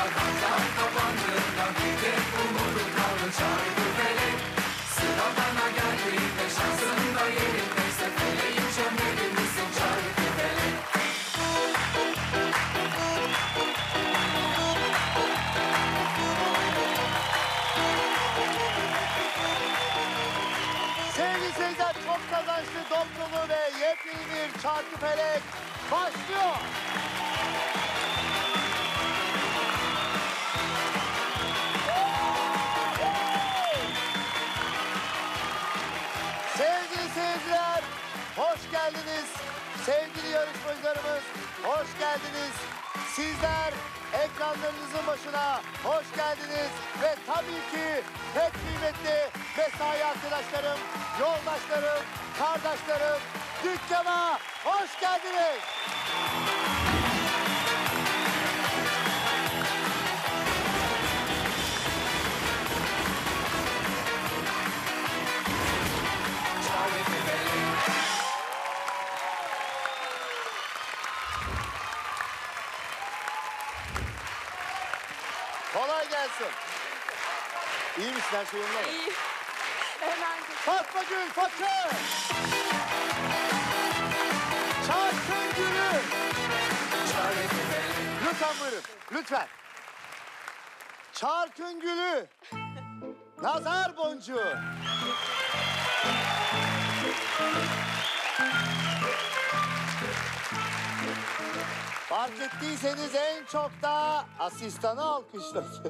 kartlar kapandığında bir tek umudu kaldı çarkı felek. Sıra bana geldiğinde şansın da yerindeyse feleğin çömleri misin çarkı felek? Sevgili seyirciler, çok kazançlı, dop dolu ve yepyeni bir çarkı felek başlıyor. Sevgili seyirciler, hoş geldiniz. Sevgili yarışmacılarımız, hoş geldiniz. Sizler ekranlarınızın başına hoş geldiniz. Ve tabii ki pek kıymetli mesai arkadaşlarım, yoldaşlarım, kardeşlerim, dükkana hoş geldiniz. Kolay gelsin. İyi misin? Her şey yolunda mı? İyi. Hemen. Fatma Gül, Fatma! Çarkın Gülü! Lütfen buyurun, lütfen. Çarkın Gülü! Nazar boncuğu! Fark ettiyseniz en çok da asistanı alkışladı.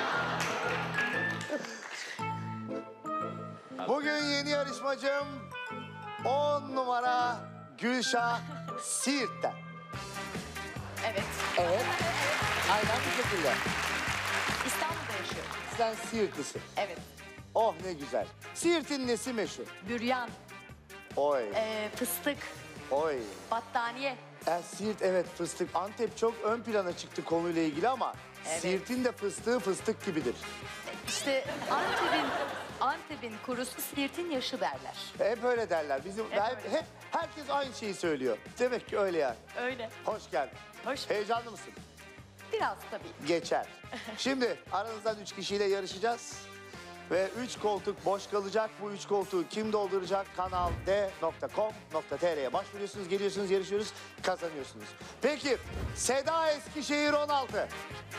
Bugün yeni yarışmacım 10 numara Gülşah Siirt'ten. Evet. Evet. Aynen bu şekilde. İstanbul'da yaşıyorum. Sen Siirtlisin. Evet. Oh ne güzel. Siirt'in nesi meşhur? Büryan, Oy, fıstık, oy. battaniye. Siirt evet fıstık. Antep çok ön plana çıktı konuyla ilgili ama Evet. Siirt'in de fıstığı fıstık gibidir. İşte Antep'in kurusu Siirt'in yaşı derler. Hep öyle derler. Bizim öyle. hep herkes aynı şeyi söylüyor. Demek ki öyle yani. Öyle. Hoş geldin. Hoş. Heyecanlı mısın? Biraz tabii. Geçer. Şimdi aranızdan 3 kişiyle yarışacağız. Ve 3 koltuk boş kalacak. Bu 3 koltuğu kim dolduracak? Kanal D.com.tr'ye başvuruyorsunuz, geliyorsunuz, yarışıyoruz, kazanıyorsunuz. Peki Seda Eskişehir 16.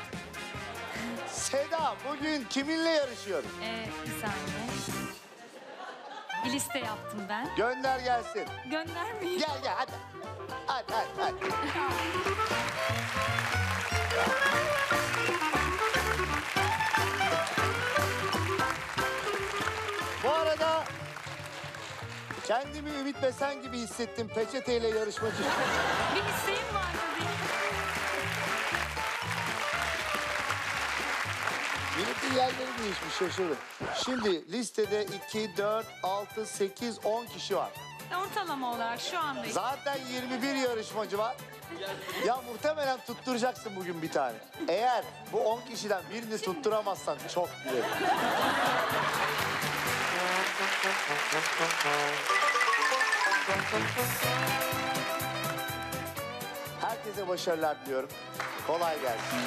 Seda bugün kiminle yarışıyoruz? Bir saniye. Bir liste yaptım ben. Gönder gelsin. Göndermeyin. Gel hadi. Hadi. Bu arada kendimi Ümit Besen gibi hissettim peçeteyle yarışmacı. Bir isteğim vardı diye. Ümit'in yerleri değişmiş şaşırdım. Şimdi listede 2, 4, 6, 8, 10 kişi var. Ortalama olarak şu andayız. Zaten 21 yarışmacı var. Ya muhtemelen tutturacaksın bugün bir tane. Eğer bu 10 kişiden birini tutturamazsan çok gülerim. Herkese başarılar diliyorum. Kolay gelsin.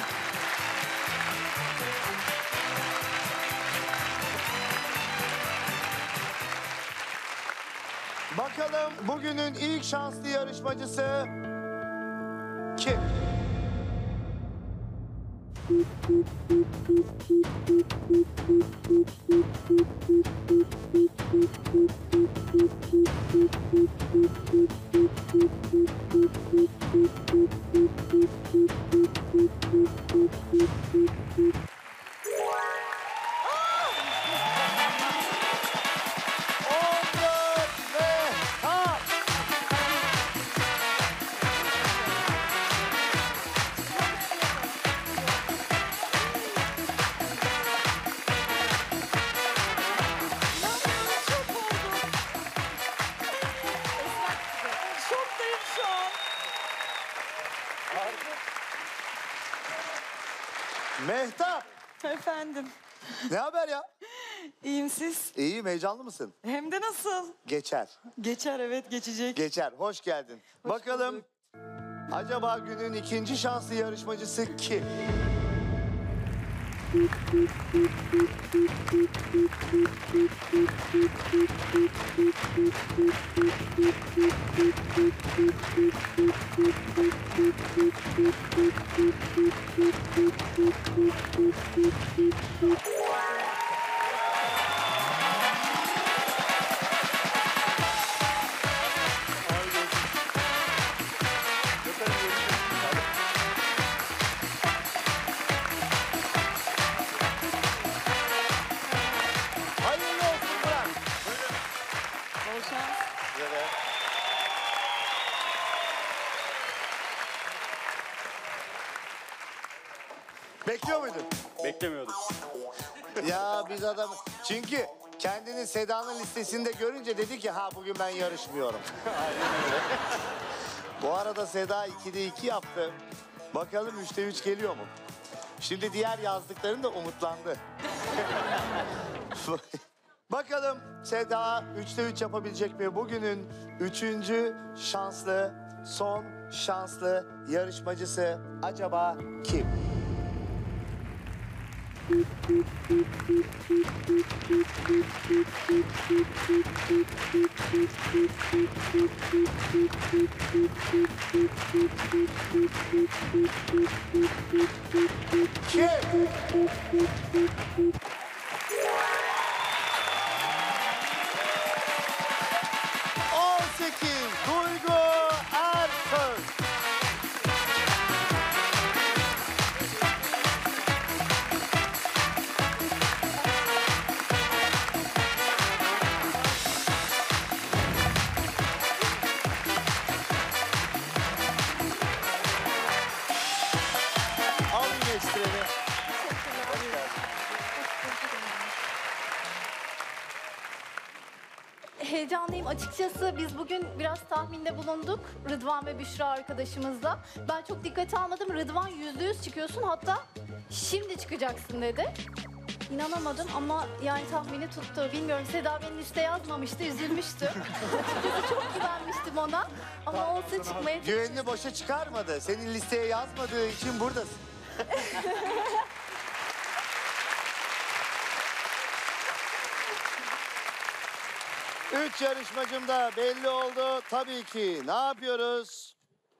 Bakalım bugünün ilk şanslı yarışmacısı kim? Şoktayım şu an. Mehtap. Efendim, Ne haber ya? iyiyim siz? İyiyim, heyecanlı mısın? Hem de nasıl? Geçer. Geçer evet, geçecek. Geçer. Hoş geldin. Bakalım acaba günün ikinci şanslı yarışmacısı kim? Hayırlı olsun Burak. Bol şans. Size de. Bekliyor muydun? Beklemiyordum. Ya biz adam... Çünkü kendini Seda'nın listesinde görünce dedi ki ha bugün ben yarışmıyorum. Bu arada Seda 2'de 2 yaptı. Bakalım 3'te 3 geliyor mu? Şimdi diğer yazdıkların da umutlandı. Bakalım Seda 3'te 3 yapabilecek mi? Bugünün 3. şanslı, son şanslı yarışmacısı acaba kim? Kim? Duygu Ersoy. Alın ekstremi. Heyecanlıyım açıkçası. Biz bugün biraz tahminde bulunduk Rıdvan ve Büşra arkadaşımızla. Ben çok dikkate almadım. Rıdvan %100 çıkıyorsun, hatta şimdi çıkacaksın dedi. İnanamadım ama yani tahmini tuttu. Bilmiyorum, Seda beni liste yazmamıştı, üzülmüştü. Açıkçası çok güvenmiştim ona. Ama olsa çıkmaya... Güvenini boşa çıkarmadı. Senin listeye yazmadığı için buradasın. Üç yarışmacım da belli oldu. Tabii ki ne yapıyoruz?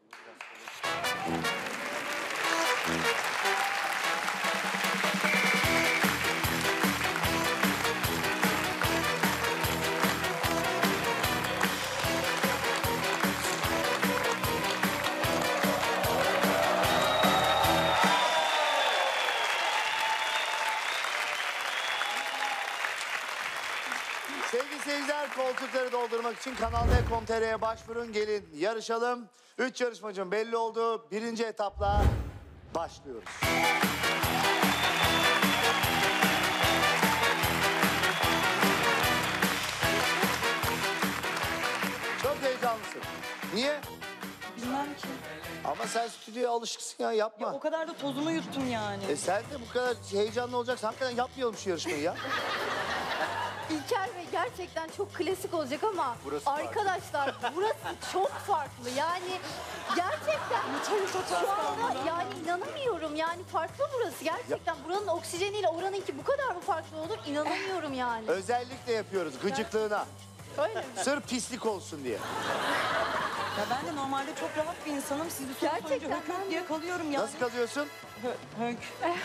Sevgili seyirciler, koltukları doldurmak için Kanal D.com.tr'ye başvurun, gelin yarışalım. 3 yarışmacım belli oldu. Birinci etapla başlıyoruz. Çok heyecanlısın. Niye? Bilmem ki. Ama sen stüdyoya alışıksın ya, yapma. O kadar da tozumu yuttum yani. Sen de bu kadar heyecanlı olacaksan hakikaten yapmayalım şu yarışmayı ya. İlker Bey, gerçekten çok klasik olacak ama Burası farklı. arkadaşlar burası çok farklı. Yani gerçekten şu anda yani inanamıyorum. Yani farklı burası. Gerçekten buranın oksijeniyle oranınki bu kadar mı farklı olur? İnanamıyorum yani. Özellikle yapıyoruz gıcıklığına. Öyle mi? Sırf pislik olsun diye. Ya ben de normalde çok rahat bir insanım. Siz bir soru sorunca Gerçekten hök hök ben de. diye kalıyorum yani. Nasıl kalıyorsun? Hök.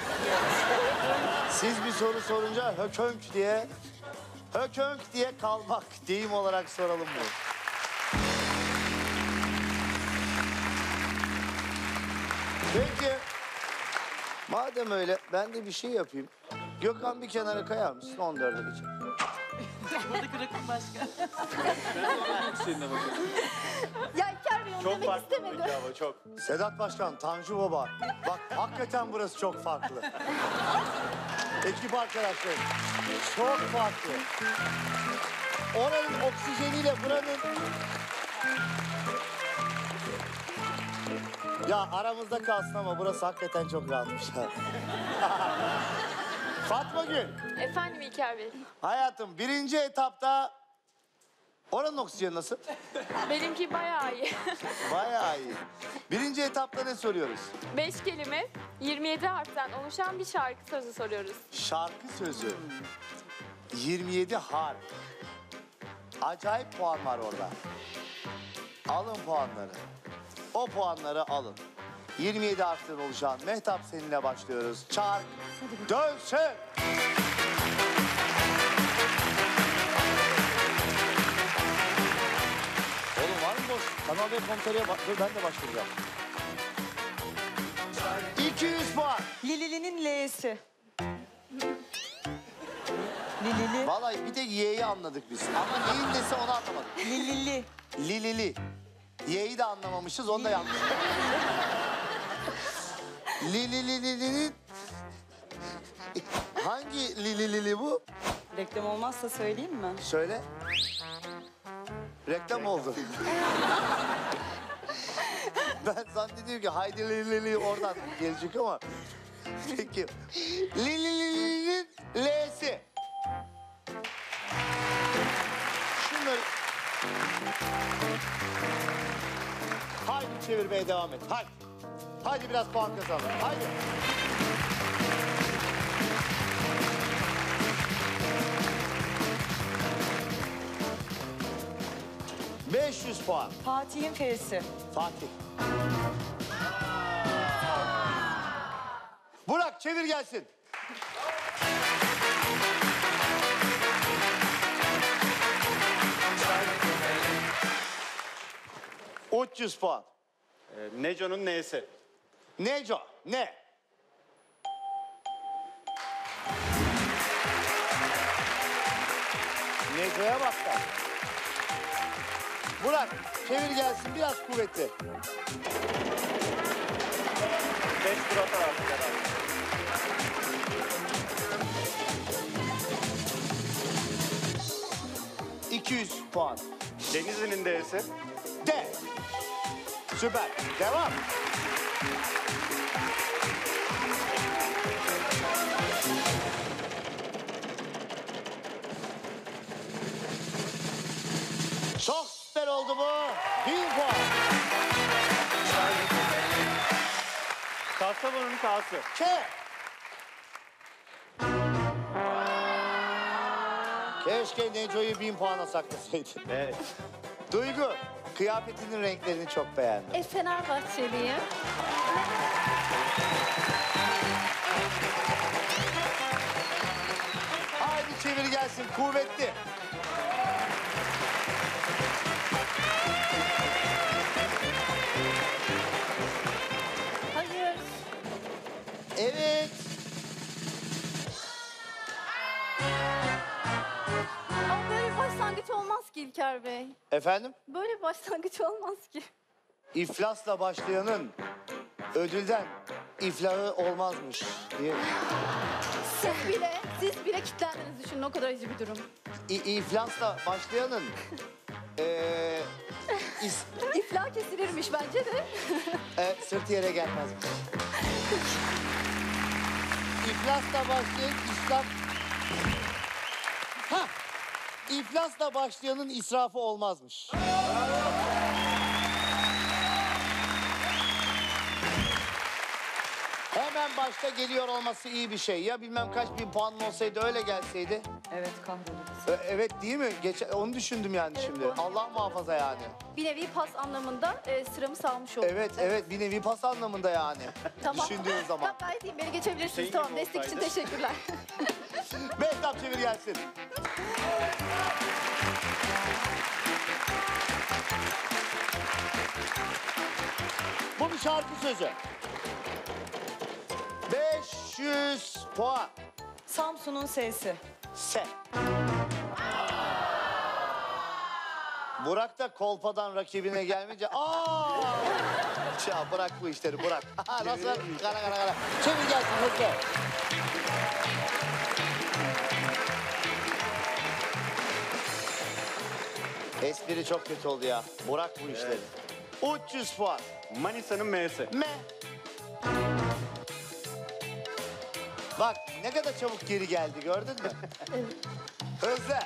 Siz bir soru sorunca hökönk diye kalmak deyim olarak soralım bunu. Peki, madem öyle ben de bir şey yapayım. Gökhan bir kenara kayar mısın? 14'e geçelim. Ya İlker Bey onu Çok demek farklı istemedi. peki ama çok. Sedat Başkan, Tanju Baba. Bak hakikaten burası çok farklı. Ekip arkadaşlarım. Çok farklı. Oranın oksijeniyle buranın... Ya aramızda kalsın ama burası hakikaten çok rahatmış. Fatma Gül, Efendim İlker Bey. hayatım birinci etapta oranın oksijeni nasıl? Benimki bayağı iyi. Bayağı iyi. Birinci etapta ne soruyoruz? 5 kelime. 27 harften oluşan bir şarkı sözü soruyoruz. Şarkı sözü. 27 harf. Acayip puan var orada. Alın puanları. O puanları alın. 27 harften oluşan Mehtap seninle başlıyoruz. Çark dönsün. Oğlum var mı boş? Kanal ve Komuteri'ye dur ben de başlayacağım. 200 puan. Lili'nin L'si. Lilili. Vallahi bir de Y'yi anladık biz. Ama neyin nesi onu anlamadık. Lilili. Lilili. Y'yi de anlamamışız, onu da yanlış. Lilili. Hangi Lilili bu? Reklam olmazsa söyleyeyim mi? Söyle. Reklam oldu. Ben zannediyorum ki Haydi Lilili oradan gelecek ama. Peki. Lilili'nin L'si. Şunları... Haydi çevirmeye devam et. Haydi. Haydi biraz puan kazanalım. Haydi. ...500 puan. Fatih'in F'si. Fatih. Burak çevir gelsin. ...300 puan. Neco'nun N'si. Neco, ne? Neco'ya bak da. Burak, çevir gelsin biraz kuvvetli. 5 tur atar artık herhalde. 200 puan. Denizli'nin D'si. De. Süper. Devam. Çok süper oldu bu. 1000 puan. Kastamonu'nun K'sı. K. Keşke Neco'yu 1000 puana saklasaydın. Evet. Duygu, kıyafetinin renklerini çok beğendim. Fenerbahçeliyim. Haydi çevir gelsin, kuvvetli. Hayır. Evet. Ama böyle bir başlangıç olmaz ki İlker Bey. Efendim? Böyle bir başlangıç olmaz ki. İflasla başlayanın ödülden iflahı olmazmış diye. Siz bile kilitlendiniz düşünün, o kadar acı bir durum. İflasla başlayanın İflah kesilirmiş bence de. sırtı yere gelmez. İflasla başlayan İslam... Ha! İflasla başlayanın israfı olmazmış. Hemen başta geliyor olması iyi bir şey. Ya bilmem kaç bin puanın olsaydı öyle gelseydi. Evet, kahroluruz. Evet değil mi? Onu düşündüm yani şimdi. doğru. Allah muhafaza yani. Bir nevi pas anlamında sıramı salmış oldum. Evet bir nevi pas anlamında yani. Düşündüğün zaman. Ben gayet iyiyim, beni geçebilirsiniz. Hüseyin Tamam, gibi destek için olsaydı. teşekkürler. Mehtap çevir gelsin. Bu bir şarkı sözü. 500 puan. Samsun'un S'si. Se. Burak da kolpadan rakibine gelmeyince ya bırak bu işleri bırak. Nasıl? Kara. Çevir gelsin hızlı. Espri çok kötü oldu ya. Bırak bu işleri. 300 puan. Manisa'nın M'si. Me. Bak ne kadar çabuk geri geldi gördün mü? Hızlı.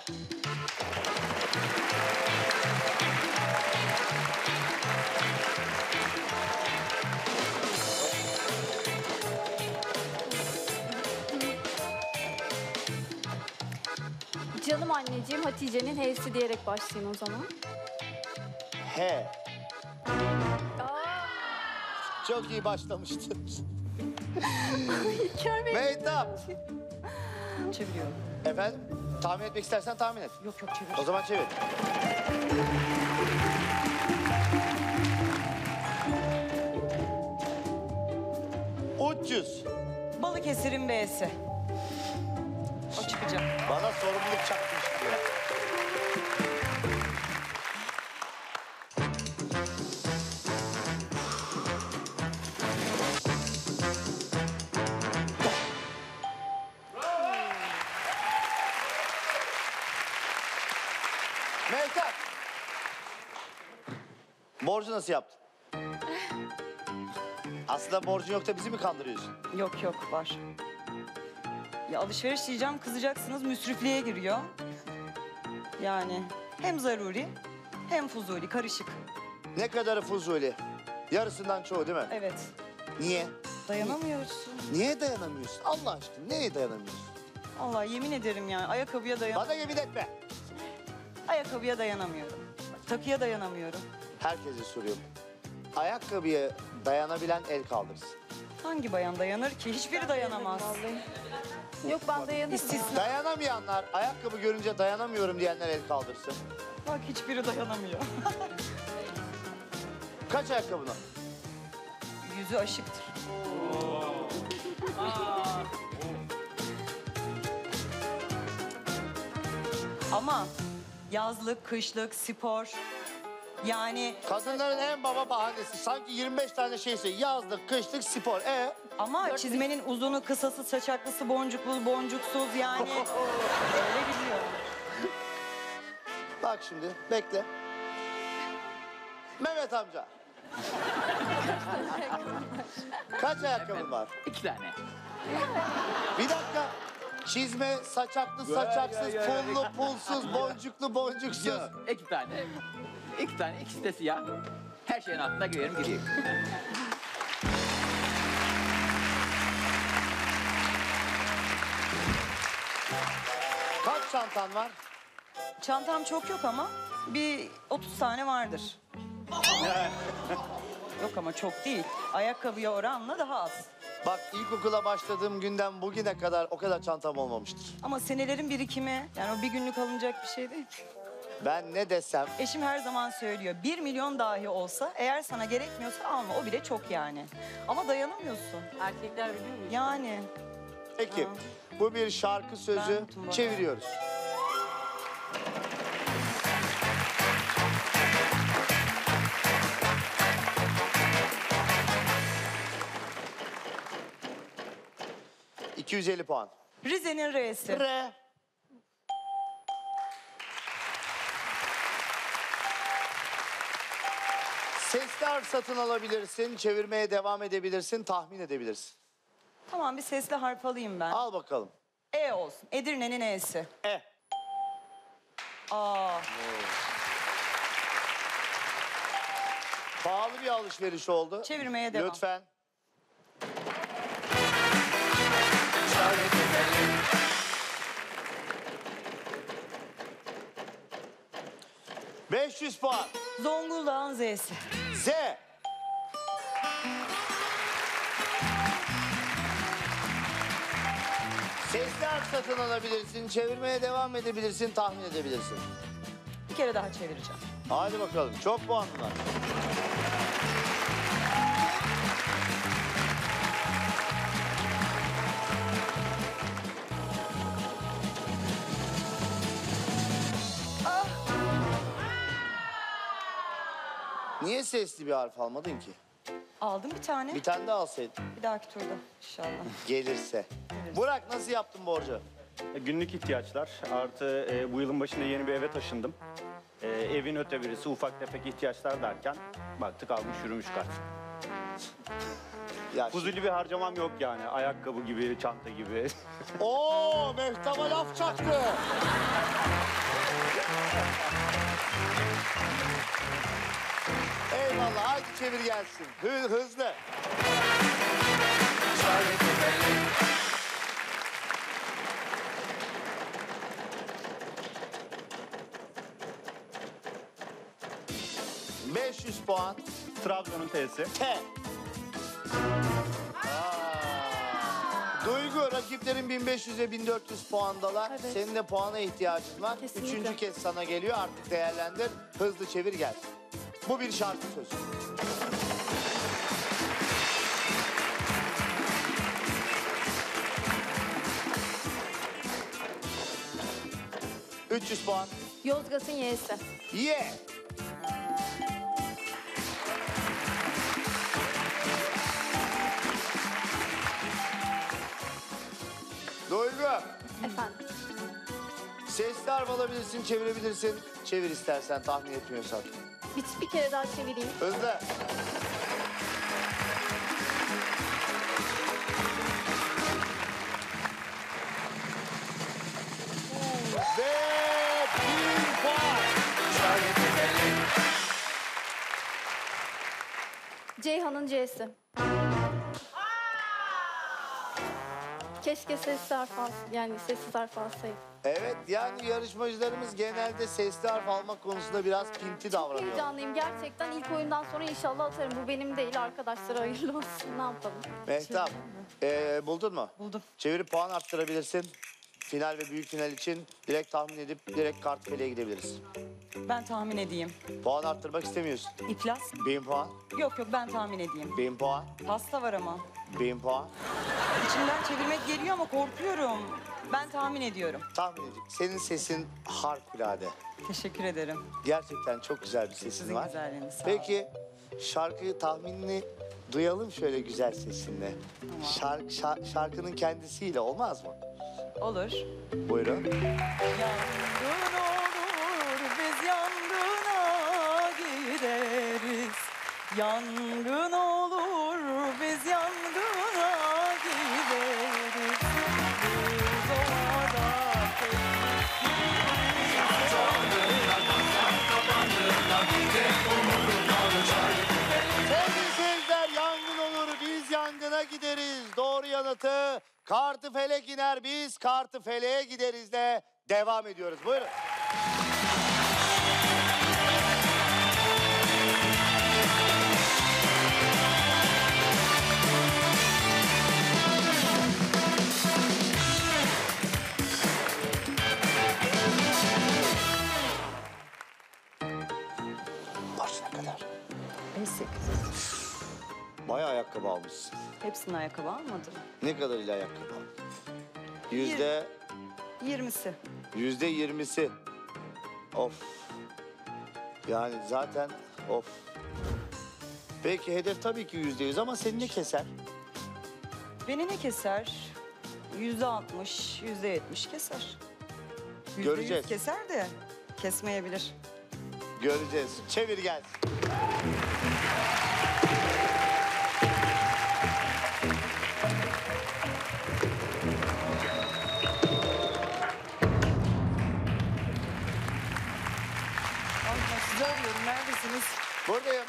Canım anneciğim Hatice'nin H'si diyerek başlayayım o zaman. He. Çok iyi başlamıştın. Mehtap. Çeviriyorum. Efendim? Tahmin etmek istersen tahmin et. Yok çevir. O zaman çevir. Ucuz. Balıkesir'in B'si. O çıkacak. Bana sorumluluk çakmış diyor. Mehtap. Borcu nasıl yaptın? Aslında borcun yok da bizi mi kandırıyorsun? Yok var. Ya alışveriş diyeceğim kızacaksınız müsrifliğe giriyor. Yani hem zaruri hem fuzuli karışık. Ne kadarı fuzuli? Yarısından çoğu değil mi? Evet. Niye? Dayanamıyorsun. Niye dayanamıyorsun? Allah aşkına neye dayanamıyorsun? Allah yemin ederim yani ayakkabıya Bana yemin etme. Ayakkabıya dayanamıyorum. Takıya dayanamıyorum. Herkese soruyorum. Ayakkabıya dayanabilen el kaldırsın. Hangi bayan dayanır ki? Hiçbiri dayanamaz. Yok ben dayanırım. İstisna. Dayanamayanlar, ayakkabı görünce dayanamıyorum diyenler el kaldırsın. Bak hiçbiri dayanamıyor. Kaç ayakkabın var? Yüzü aşıktır. Ama yazlık, kışlık, spor yani Kadınların en baba bahanesi. Sanki 25 tane şeyse yazlık, kışlık, spor. ama çizmenin uzunu, kısası, saçaklısı, boncuklu, boncuksuz yani öyle gidiyor. Bak şimdi bekle. Mehmet amca. Kaç ayakkabın var? 2 tane. Bir dakika. Çizme, saçaklı, saçaksız, pullu, pulsuz, boncuklu, boncuksuz. Yok, 2 tane. 2 tane, ikisi de siyah. Her şeyin altına girerim gidiyor. Kaç çantan var? Çantam çok yok ama bir 30 tane vardır. Yok ama çok değil. Ayakkabıya oranla daha az. Bak ilkokula başladığım günden bugüne kadar o kadar çantam olmamıştır. Ama senelerin birikimi yani o bir günlük alınacak bir şey değil. Ben ne desem Eşim her zaman söylüyor 1 milyon dahi olsa eğer sana gerekmiyorsa alma o bile çok yani. Ama dayanamıyorsun. Erkekler biliyor mu? Yani peki bu bir şarkı sözü unuttum bu çeviriyoruz. ...250 puan. Rize'nin R'si. R. Sesler satın alabilirsin, çevirmeye devam edebilirsin, tahmin edebilirsin. Tamam bir sesli harf alayım ben. Al bakalım. E olsun. Edirne'nin E'si. E. Aa. Pahalı bir alışveriş oldu. Çevirmeye devam. Lütfen. ...500 puan. Zonguldak'ın Z'si. Z. Sesler satın alabilirsin, çevirmeye devam edebilirsin, tahmin edebilirsin. Bir kere daha çevireceğim. Hadi bakalım, çok puanlar. Niye sesli bir harf almadın ki? Aldım bir tane. Bir tane daha alsaydın. Bir dahaki turda inşallah. Gelirse. Burak nasıl yaptın borcu? Günlük ihtiyaçlar artı bu yılın başında yeni bir eve taşındım. Evin öte birisi ufak tefek ihtiyaçlar derken baktık almış yürümüş kart. Ya Fuzuli bir harcamam yok yani. Ayakkabı gibi, çanta gibi. Oo, Mehtap'a laf çaktı. Eyvallah, haydi çevir gelsin. Hızlı. Teoman'ın T'si. T. Duygu, rakiplerin 1500 ve 1400 puandalar. Evet. Senin de puana ihtiyacın var. Kesinlikle. Üçüncü kez sana geliyor, artık değerlendir. Hızlı çevir gel. Bu bir şarkı sözü. ...300 puan. Yozgat'ın Y'si. Ye. Duygu. Efendim. Sesli harf alabilirsin, çevirebilirsin. Çevir istersen, tahmin etmiyorsan. Bir kere daha çevireyim. Hızlı. Ve 1 puan. Ceyhan'ın C'si. Keşke sesli harf yani sessiz harf alsaydım. Evet, yani yarışmacılarımız genelde sesli harf almak konusunda biraz pinti davranıyor. Heyecanlıyım gerçekten. İlk oyundan sonra inşallah atarım. Bu benim değil, arkadaşlara hayırlı olsun. Ne yapalım? Mehtap, buldun mu? Buldum. Çevirip puan arttırabilirsin. Final ve büyük final için direkt tahmin edip direkt kartfeleğe gidebiliriz. Ben tahmin edeyim. Puan arttırmak istemiyorsun. İflas? 1000 puan, Yok ben tahmin edeyim. 1000 puan, Pasta var ama. 1000 puan. İçimden çevirmek geliyor ama korkuyorum. Ben tahmin ediyorum. Tahmin edin. Senin sesin harikulade. Teşekkür ederim. Gerçekten çok güzel bir sesin Sizin var. güzelliğiniz, sağ Peki şarkı tahminini duyalım şöyle güzel sesinle. Şarkının kendisiyle olmaz mı? Olur. Buyurun. Yangın olur biz yangına gideriz. Yangın olur biz yangına gideriz. Biz ovada Sevgili seyirciler, yangın olur biz yangına gideriz. Doğru yanıtı kartı felek iner biz kartı feleğe gideriz de devam ediyoruz. Buyurun. Başına kadar. Basic. Bayağı ayakkabı almışsın. Hepsinin ayakkabı almadım. Ne kadar ile ayakkabı aldın? Yüzde 20'si. %20'si. Of. Yani zaten of. Peki hedef tabii ki %100 ama seni ne keser? Beni ne keser? %60, %70 keser. %100 Göreceğiz. keser de kesmeyebilir. Göreceğiz. Çevir gelsin. Allah sizi arıyorum. Neredesiniz? Buradayım.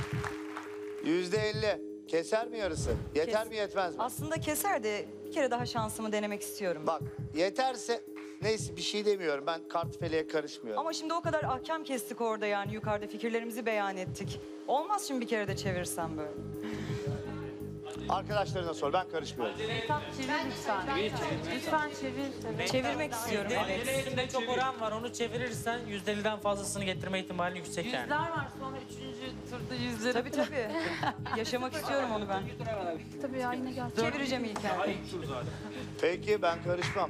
%50. Keser mi yarısı? Yeter Kes- mi yetmez mi? Aslında keser de bir kere daha şansımı denemek istiyorum. Bak yeterse neyse bir şey demiyorum. Ben kartfeleğe karışmıyorum. Ama şimdi o kadar ahkam kestik orada yani yukarıda fikirlerimizi beyan ettik. Olmaz şimdi bir kere de çevirsem böyle. Arkadaşlarına sor, ben karışmıyorum. Lütfen çevir. Çevirmek istiyorum evet. Elinde çok oran var. Onu çevirirsen %50'den fazlasını getirme ihtimali yüksek yani. Yüzler var sonra 3. turda yüzleri. Tabii tabii. Yaşamak istiyorum onu ben. Tabii ya yine gel. Çevireceğim İlker. Peki ben karışmam.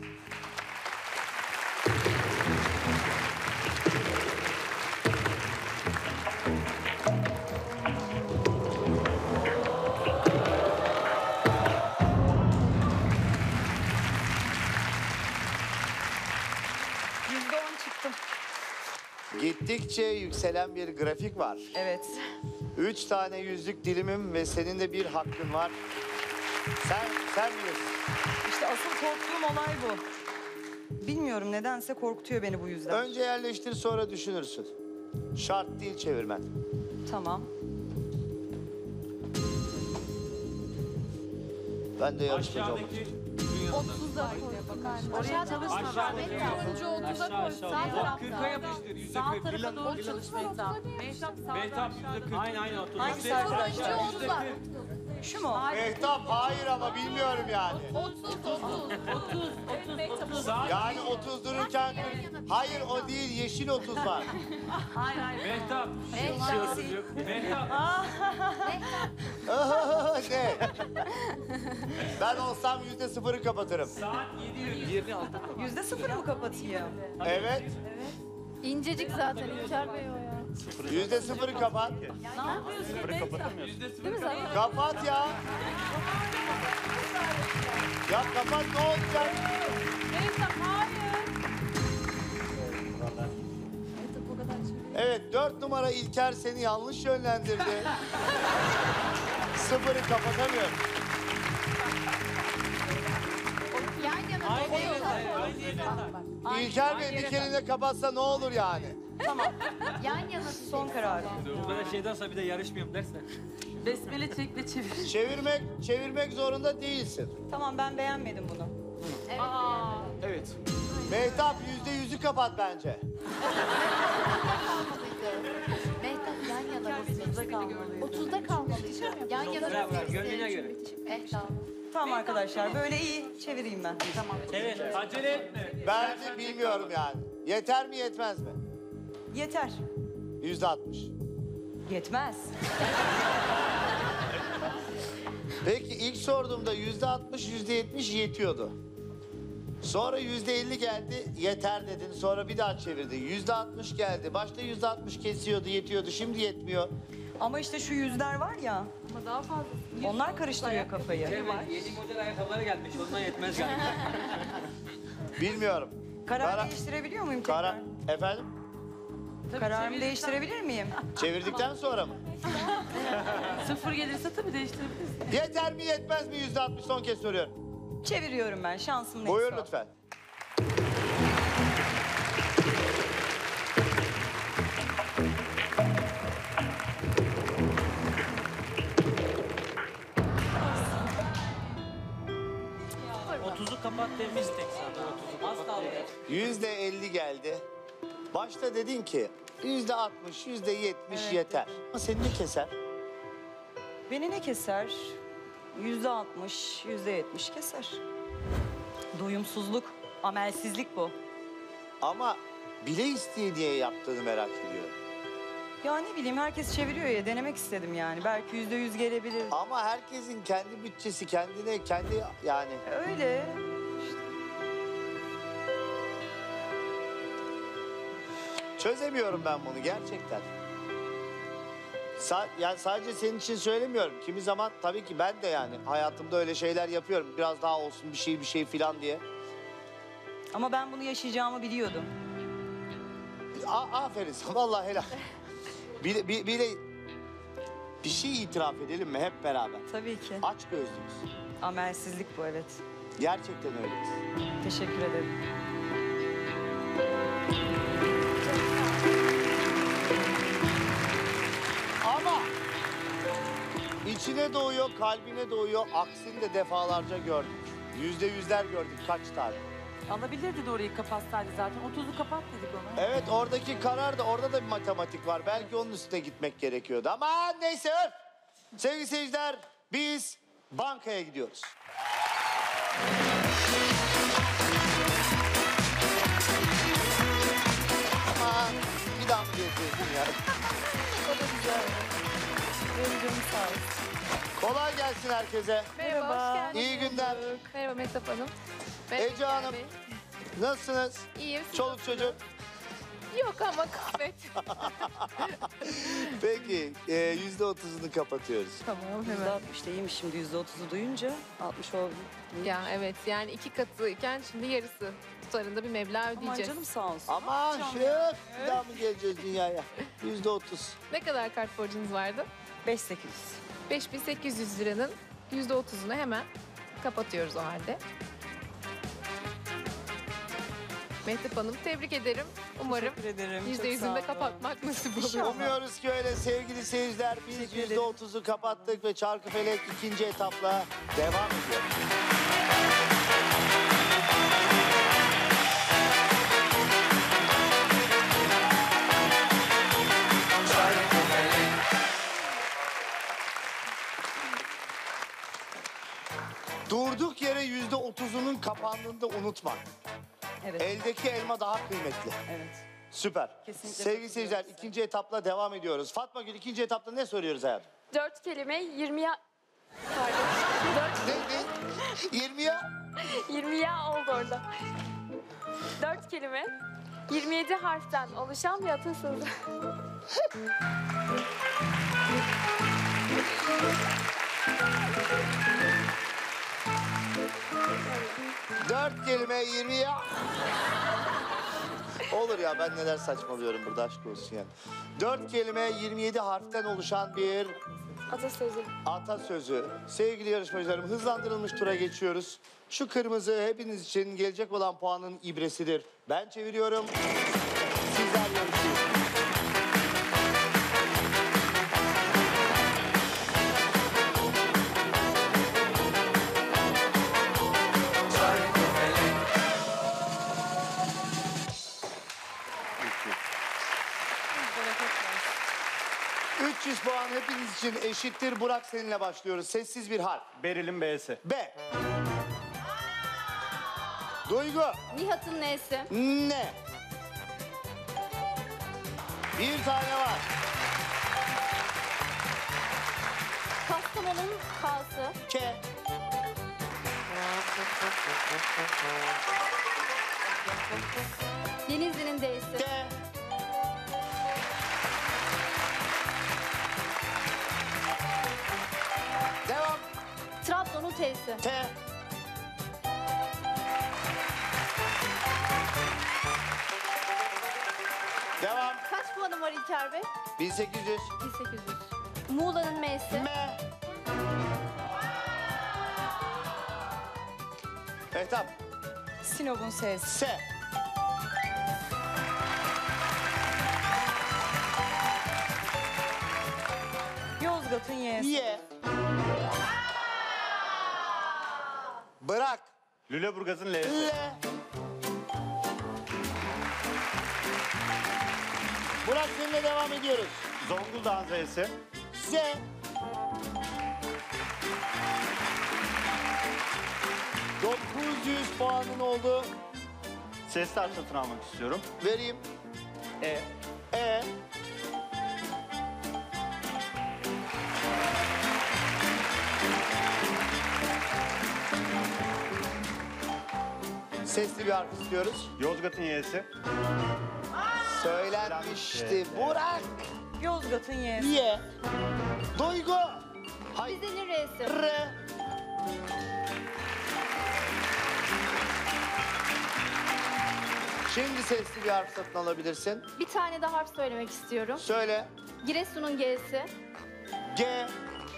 %10 çıktım. Gittikçe yükselen bir grafik var. Evet. 3 tane yüzlük dilimim ve senin de bir hakkın var. Sen bilirsin. İşte asıl korktuğum olay bu. Bilmiyorum nedense korkutuyor beni bu yüzden. Önce yerleştir sonra düşünürsün. Şart değil çevirmen. Tamam. Ben de yarışmacı olmak istiyorum. 30'da Oraya çalışma. Turuncu 30'a koy. Sağ tarafta. 40'a yapıştır. %40. Sağ tarafa doğru çalış Mehtap. Mehtap %40. Aynen 30. Hangisi arkadaşlar? Turuncu 30 var. Şu mu? Mehtap hayır ama bilmiyorum yani. 30. Yani 30 dururken 40. Hayır o değil yeşil 30 var. Mehtap. Mehtap. Ne? Ben olsam %0'ı kapatırım. Saat 7:20. %0 mı kapatayım? Evet. İncecik zaten İlker Bey o ya. %0'ı kapat. Değil mi zaten? Kapat ya. Ya kapat ne olacak? Evet 4 numara İlker seni yanlış yönlendirdi. 0'ı kapatamıyorum. Yan yana İlker Bey bir kelime kapatsa ne olur yani? Yan yana Son kararım. Bu kadar şeyden sonra bir de yarışmıyorum dersen. Besmele çek ve çevir. Çevirmek zorunda değilsin. Tamam ben beğenmedim bunu. Evet. Mehtap %100'ü kapat bence. Mehtap yan yana 30'da kalmalıydı. 30'da kalmalıydı. Yan yana Bravo, gönlüne göre. Mehtap. Tamam arkadaşlar böyle iyi çevireyim ben. Tamam. Evet, acele etme. Bence bilmiyorum yani. Yeter mi yetmez mi? Yeter. %60. Yetmez. Peki ilk sorduğumda %60, %70 yetiyordu. Sonra %50 geldi, yeter dedin. Sonra bir daha çevirdin. %60 geldi. Başta %60 kesiyordu, yetiyordu. Şimdi yetmiyor. Ama işte şu yüzler var ya. Ama daha fazla. Onlar karıştırıyor kafayı. Yediğim model ayakkabıları gelmiş. Ondan yetmez galiba. Bilmiyorum. Karar Kara- değiştirebilir miyim tekrar? Kara... Efendim? Kararımı değiştirebilir miyim? Çevirdikten sonra mı? Sıfır gelirse tabii değiştirebiliriz. Yeter mi yetmez mi %60 son kez soruyorum. Çeviriyorum ben şansım neyse. Buyur o. lütfen. %30'u kapat demiştik sana. Az kaldı. %50 geldi. Başta dedin ki %60, %70 yeter. Ama seni ne keser? Beni ne keser? %60, %70 keser. Doyumsuzluk, amelsizlik bu. Ama bile isteye diye yaptığını merak ediyorum. Ya ne bileyim herkes çeviriyor ya denemek istedim yani. Belki %100 gelebilir. Ama herkesin kendi bütçesi, kendine, kendi yani. Öyle. Çözemiyorum ben bunu gerçekten. Yani sadece senin için söylemiyorum. Kimi zaman tabii ki ben de yani hayatımda öyle şeyler yapıyorum. Biraz daha olsun bir şey filan diye. Ama ben bunu yaşayacağımı biliyordum. Aferin sana, vallahi helal. Bir şey itiraf edelim mi hep beraber? Tabii ki. Aç gözlüyüz. Amelsizlik bu evet. Gerçekten öyleyiz. Teşekkür ederim. Ama içine doğuyor, kalbine doğuyor. Aksini de defalarca gördük. %100'ler gördük kaç tane. Alabilirdi de orayı kapatsaydı zaten. 30'u kapat dedik ona. Evet oradaki karar da orada da bir matematik var. Belki onun üstüne gitmek gerekiyordu. Ama neyse öf. Sevgili seyirciler biz bankaya gidiyoruz. Aman bir daha mı gezdirdin ya? O da güzel. Benim canım sağ olsun. Kolay gelsin herkese. Merhaba, hoş geldiniz. İyi günler. Merhaba Mehtap Hanım. Merhaba Ece Hanım. Bey. Nasılsınız? İyiyim. siz Çoluk nasılsınız? çocuk. Yok ama kısmet. Peki %30'unu kapatıyoruz. Tamam hemen. %60 da iyiymiş şimdi %30'u duyunca 60 oldu. Ya evet yani 2 katıyken şimdi yarısı tutarında bir meblağ Aman ödeyeceğiz. canım sağ olsun. Aman şık bir daha mı geleceğiz dünyaya? %30. Ne kadar kart borcunuz vardı? 5800. 5.800 liranın %30'unu hemen kapatıyoruz o halde. Mehtap Hanım tebrik ederim. Umarım Teşekkür ederim. çok %100'ünü sağ de olun. kapatmak nasip olur. İnşallah. Umuyoruz ki öyle sevgili seyirciler. Biz Teşekkür ederim. %30'u kapattık ve Çarkıfelek ikinci etapla devam ediyor. Durduk yere %30'unun kapandığını da unutma. Evet. Eldeki elma daha kıymetli. Evet. Süper. Kesinlikle Sevgili seyirciler, ikinci etapla devam ediyoruz. Fatma Gül, ikinci etapta ne soruyoruz hayatım? 4 kelime 20 ya... Ne? 20 ya? 20 ya oldu orada. 4 kelime 27 harften oluşan bir atasözü. 4 kelime 20 ya. Olur ya, ben neler saçmalıyorum burada, aşk olsun yani. 4 kelime 27 harften oluşan bir Atasözü. atasözü. Sevgili yarışmacılarım, hızlandırılmış tura geçiyoruz. Şu kırmızı hepiniz için gelecek olan puanın ibresidir. Ben çeviriyorum. Sizler yarışın. Bereket versin. 300 puan hepiniz için eşittir. Burak, seninle başlıyoruz. Sessiz bir harf. Beril'in B'si. B. Duygu. Nihat'ın N'si. Ne? Bir tane var. Kastamonu'nun K'sı. K. Denizli'nin D'si. D. Devam. Trabzon'un T'si. T. Devam. Kaç puanım var İlker Bey? 1800. 1800. Muğla'nın M'si. M. Etap. Sinop'un S'si. S. Yozgat'ın Y'si. Y. Bırak. Lüleburgaz'ın L. L'si. Burak, seninle devam ediyoruz. Zonguldak'ın Z'si. Z. ...900 puanın oldu. Sesli harf satın almak istiyorum. Vereyim. E. E. Sesli bir harf istiyoruz. Yozgat'ın Y'si. Söylenmişti. Burak. Yozgat'ın Y'si. Y. Duygu. Hay. Rize'nin R'si. R. Şimdi sesli bir harf satın alabilirsin. Bir tane daha harf söylemek istiyorum. Söyle. Giresun'un G'si. G.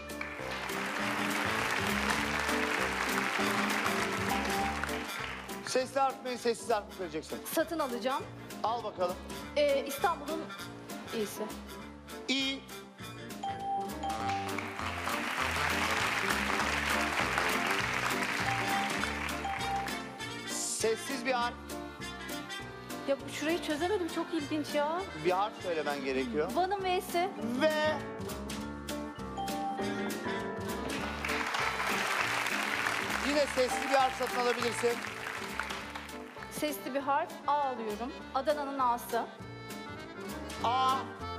Sesli harf mi, sessiz harf mi söyleyeceksin? Satın alacağım. Al bakalım. İstanbul'un İ'si. İ. Sessiz bir harf. Ya şurayı çözemedim, çok ilginç ya. Bir harf söylemen gerekiyor. Van'ın V'si. Ve... Yine sesli bir harf satın alabilirsin. Sesli bir harf. A alıyorum. Adana'nın A'sı. A.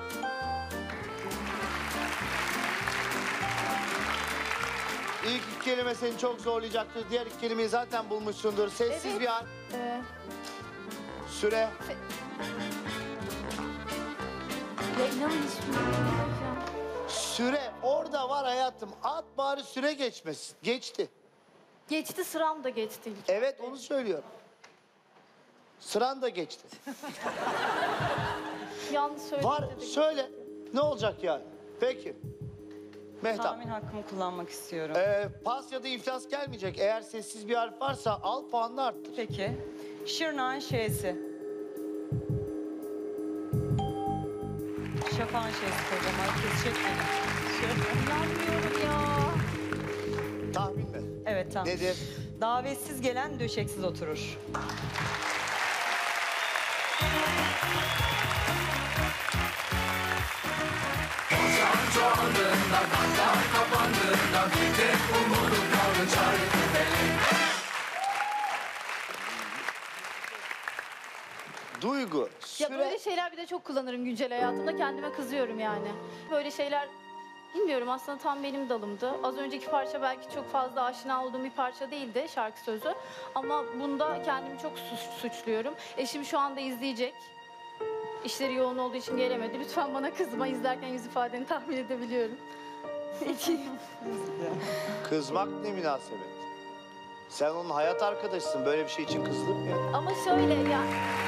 İlk iki kelime seni çok zorlayacaktır. Diğer iki kelimeyi zaten bulmuşsundur. Sessiz Evet. bir harf. Süre. Ya inanın hiç bilmiyorum. Süre. Orada var hayatım. At bari süre geçmesin. Geçti. Geçti, sıram da geçti. Evet, onu söylüyorum. Sıran da geçti. Yanlış söyledim. Var, söyle. Ne olacak yani? Peki. Mehtap. Tahmin hakkımı kullanmak istiyorum. Pas ya da iflas gelmeyecek. Eğer sessiz bir harf varsa al, puanını arttır. Peki. Şırnak'ın Ş'si. Şafak'ın Ş'si kocaman. Kesecek beni. İnanmıyorum ya. Tahmin mi? Evet, tamam. Nedir? Davetsiz gelen döşeksiz oturur. Ocağın çoğaldığında, kanlar kapandığında bir tek umudum kaldı çare. Duygu, Ya süre... böyle şeyler bir de çok kullanırım güncel hayatımda. Kendime kızıyorum yani. Böyle şeyler bilmiyorum aslında tam benim dalımdı. Az önceki parça belki çok fazla aşina olduğum bir parça değildi şarkı sözü. Ama bunda kendimi çok suçluyorum. Eşim şu anda izleyecek. İşleri yoğun olduğu için gelemedi. Lütfen bana kızma. İzlerken yüz ifadeni tahmin edebiliyorum. Kızmak ne münasebet? Sen onun hayat arkadaşısın. Böyle bir şey için kızılır mı ya? Ama şöyle ya.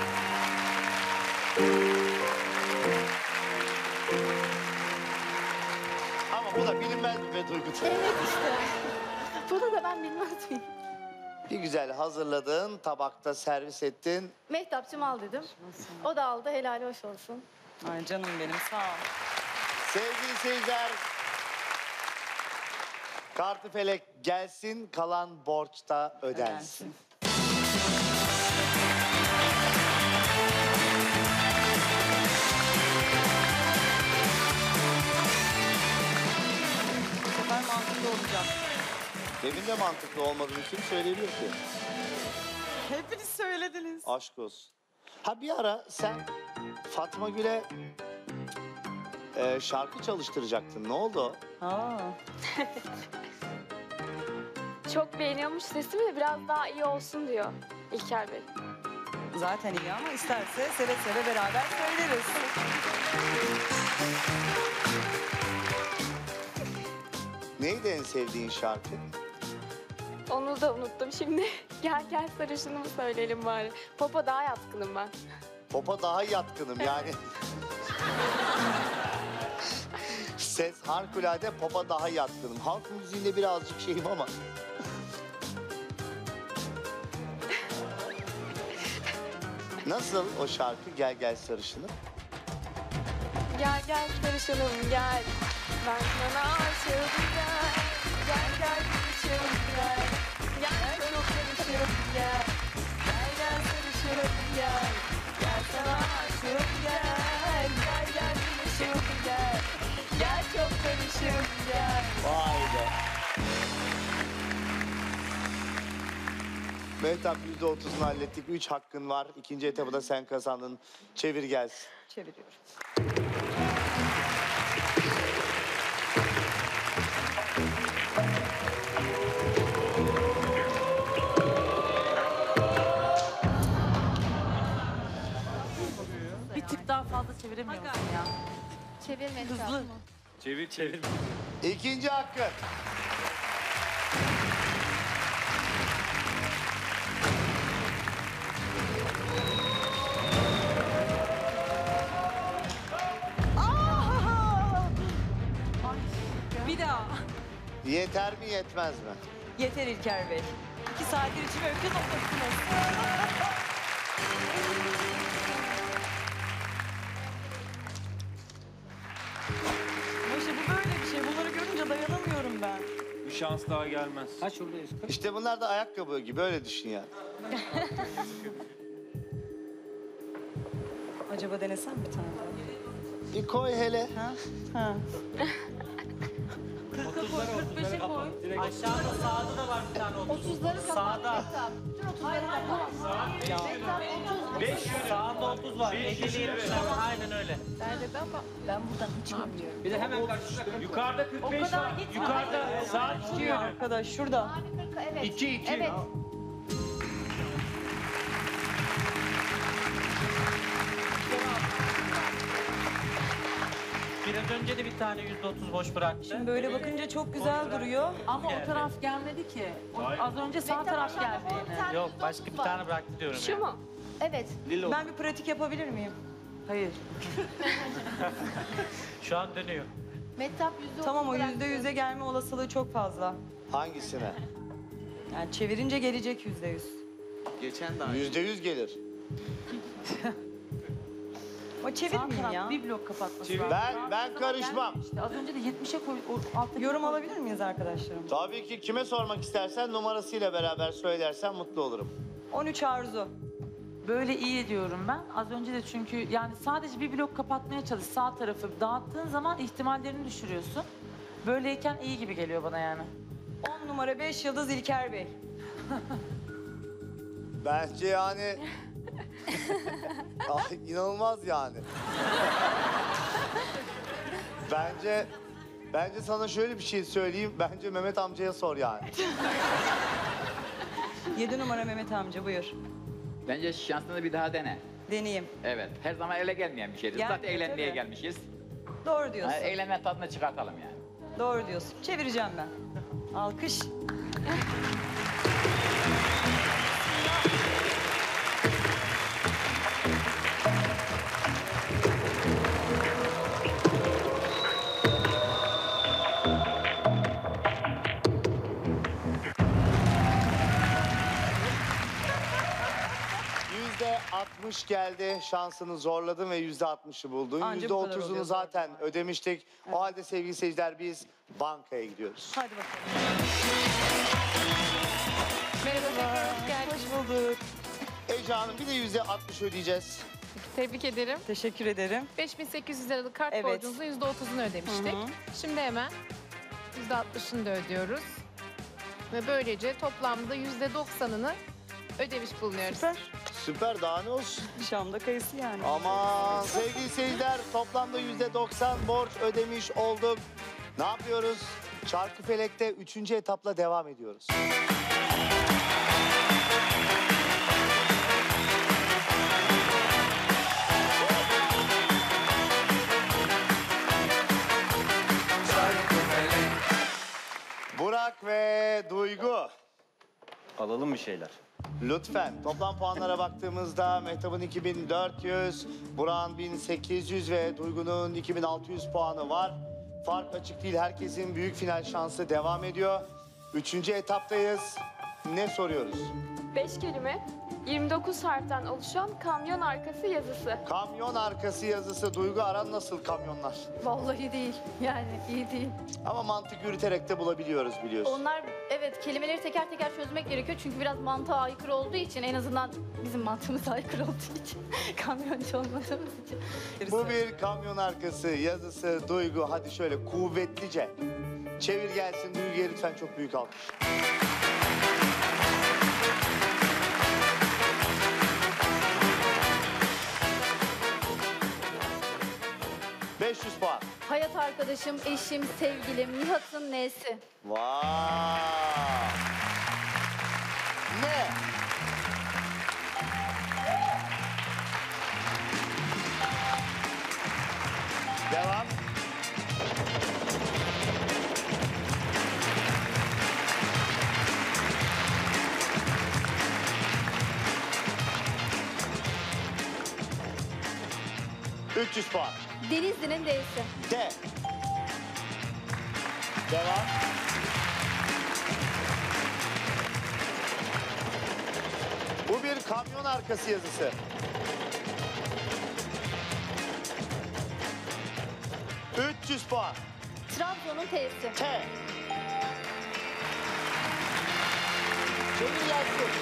Ama bu da bilinmez bir be Duygu. Evet işte. Bunu da ben bilmez miyim? Bir güzel hazırladın, tabakta servis ettin. Mehtapçım al dedim. O da aldı. Helal hoş olsun. Ay canım benim sağ ol. Sevgili seyirciler, Kartıfelek gelsin, kalan borç da ödensin. Bu sefer mantıklı olacağım. Demin de mantıklı olmadığını kim söyleyebilir ki? Hepiniz söylediniz. Aşk olsun. Ha bir ara sen Fatma Gül'e şarkı çalıştıracaktın. Ne oldu? Aa. Çok beğeniyormuş sesimi, biraz daha iyi olsun diyor İlker Bey. Zaten iyi ama isterse seve seve beraber söyleriz. Neydi en sevdiğin şarkı? Onu da unuttum şimdi. Gel gel sarışınımı söyleyelim bari. Pop'a daha yatkınım ben. Pop'a daha yatkınım yani. Ses harikulade, pop'a daha yatkınım. Halk müziğinde birazcık şeyim ama. Nasıl o şarkı Gel Gel Sarışınım? Gel gel sarışınım gel. Ben sana aşığım gel. Gel gel sarışınım gel. Gel çok sarışınım gel. Gel gel sarışınım gel. Gel sana aşığım gel. Gel gel sarışınım gel. Gel çok sarışınım gel. Vay be. Mehtap %30'unu hallettik. 3 hakkın var. İkinci etabı da sen kazandın. Çevir gelsin. Çeviriyorum. Bir tık daha fazla çeviremiyor musun ya? Çevirme. Hızlı. Çevir. İkinci hakkın. Bir daha. Yeter mi yetmez mi? Yeter İlker Bey. 2 saattir içime öfke toplattınız. Ama işte bu böyle bir şey. Bunları görünce dayanamıyorum ben. Bir şans daha gelmez. Ha şuradayız. İşte bunlar da ayakkabı gibi. Öyle düşün yani. Acaba denesem bir tane daha? Bir koy hele. Ha? Ha. 45'e koy. Aşağıda sağda da var bir tane 30'ları kapat. Sağda. Mehtap. Bütün 30'ları kapat. Mehtap 30. 5 sağında 30 var. 50 aynen öyle. Nerede ama ben buradan hiç görmüyorum. Bir de hemen karşısında. Yukarıda 45 var. Yukarıda sağ çıkıyor. Arkadaş şurada. Mavi 40 evet. 2. Evet. Biraz önce de bir tane %30 boş bıraktı. Şimdi böyle bakınca çok güzel duruyor. Ama o taraf gelmedi ki. Az önce sağ taraf geldi yine. Yok başka bir tane bıraktı diyorum Şu ya. mu? Evet. Lilo. Ben bir pratik yapabilir miyim? Hayır. Şu an dönüyor. Mehtap %30 Tamam o bıraktı. %100'e gelme olasılığı çok fazla. Hangisine? Yani çevirince gelecek %100. %100 gelir. Ama Sağ çevirmeyeyim taraf ya. bir blok kapatması lazım. Ben karışmam. İşte az önce de 70'e koy. O alttaki Yorum alabilir miyiz arkadaşlarım? Tabii ki kime sormak istersen numarasıyla beraber söylersen mutlu olurum. 13 Arzu. Böyle iyi diyorum ben. Az önce de çünkü yani sadece bir blok kapatmaya çalış. Sağ tarafı dağıttığın zaman ihtimallerini düşürüyorsun. Böyleyken iyi gibi geliyor bana yani. 10 numara 5 yıldız İlker Bey. Bence yani Ah, inanılmaz yani. Bence sana şöyle bir şey söyleyeyim. Bence Mehmet amcaya sor yani. 7 numara Mehmet amca buyur. Bence şansını bir daha dene. Deneyeyim. Evet. Her zaman öyle gelmeyen bir şeydir. Gelmiyor, Zaten eğlenmeye tabii. gelmişiz. Doğru diyorsun. Yani eğlenme tadını çıkartalım yani. Doğru diyorsun. Çevireceğim ben. Alkış. %60 geldi. Şansını zorladın ve %60'ı buldun. Anca bu kadar %30'unu oluyor zaten ödemiştik. O halde sevgili seyirciler biz bankaya gidiyoruz. Hadi bakalım. Merhaba. Hoş geldiniz. Hoş bulduk. Ece Hanım bir de %60 ödeyeceğiz. Tebrik ederim. Teşekkür ederim. 5.800 liralık kart Evet. borcunuzun %30'unu ödemiştik. Şimdi hemen %60'ını da ödüyoruz. Ve böylece toplamda %90'ını ödemiş bulunuyoruz. Süper. Süper, daha ne olsun? Şam'da kayısı yani. Aman sevgili seyirciler, toplamda %90 borç ödemiş olduk. Ne yapıyoruz? Çarkıfelek'te 3. etapla devam ediyoruz. Burak ve Duygu. Alalım bir şeyler. Lütfen. Toplam puanlara baktığımızda Mehtap'ın 2400, Burak'ın 1800 ve Duygu'nun 2600 puanı var. Fark açık değil. Herkesin büyük final şansı devam ediyor. 3. etaptayız. Ne soruyoruz? 5 kelime, 29 harften oluşan kamyon arkası yazısı. Kamyon arkası yazısı. Duygu, aran nasıl kamyonlar? Vallahi değil. Yani iyi değil. Ama mantık yürüterek de bulabiliyoruz biliyorsun. Onlar evet kelimeleri teker teker çözmek gerekiyor. Çünkü biraz mantığa aykırı olduğu için en azından bizim mantığımıza aykırı olduğu için kamyoncu olmadığımız için. Bu bir kamyon arkası yazısı. Duygu, hadi şöyle kuvvetlice çevir gelsin. Duygu'ya lütfen çok büyük alkış. ...500 puan. Hayat arkadaşım, eşim, sevgilim, Nihat'ın nesi? Vay! Ne? Devam. ...300 puan. Denizli'nin D'si. D. Devam. Bu bir kamyon arkası yazısı. ...300 puan. Trabzon'un T'si. T. Çevir gelsin.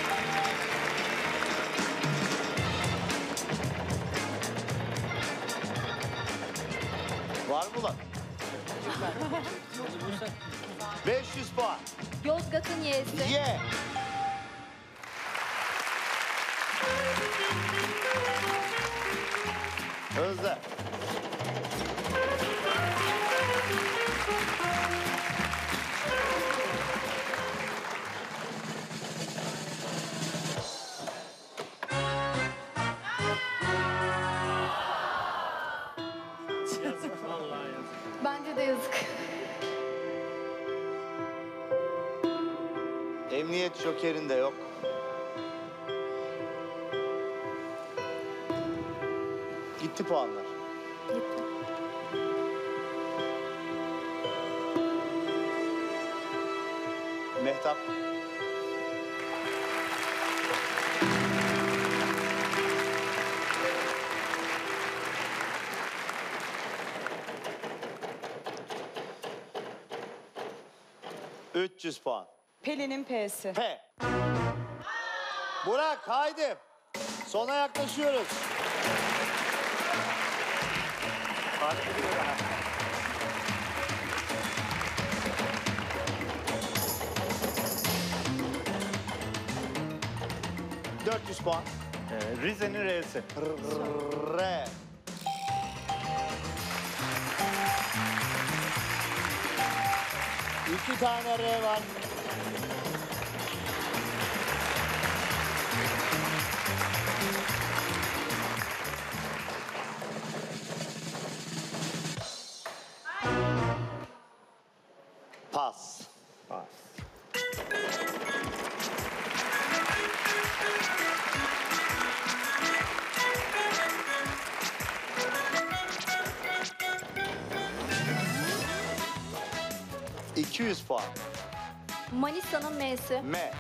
Var mı lan? 500 puan. Yozgat'ın Y'si. Y. Hızlı. Bence de yazık. Emniyet jokerin de yok. Gitti puanlar. Mehtap. ...300 puan. Pelin'in P'si. P. Burak haydi. Sona yaklaşıyoruz. ...400 puan. Rize'nin R'si. R. İki tane R var. Pas. Pas. ...200 puan. Manisa'nın M'si. M.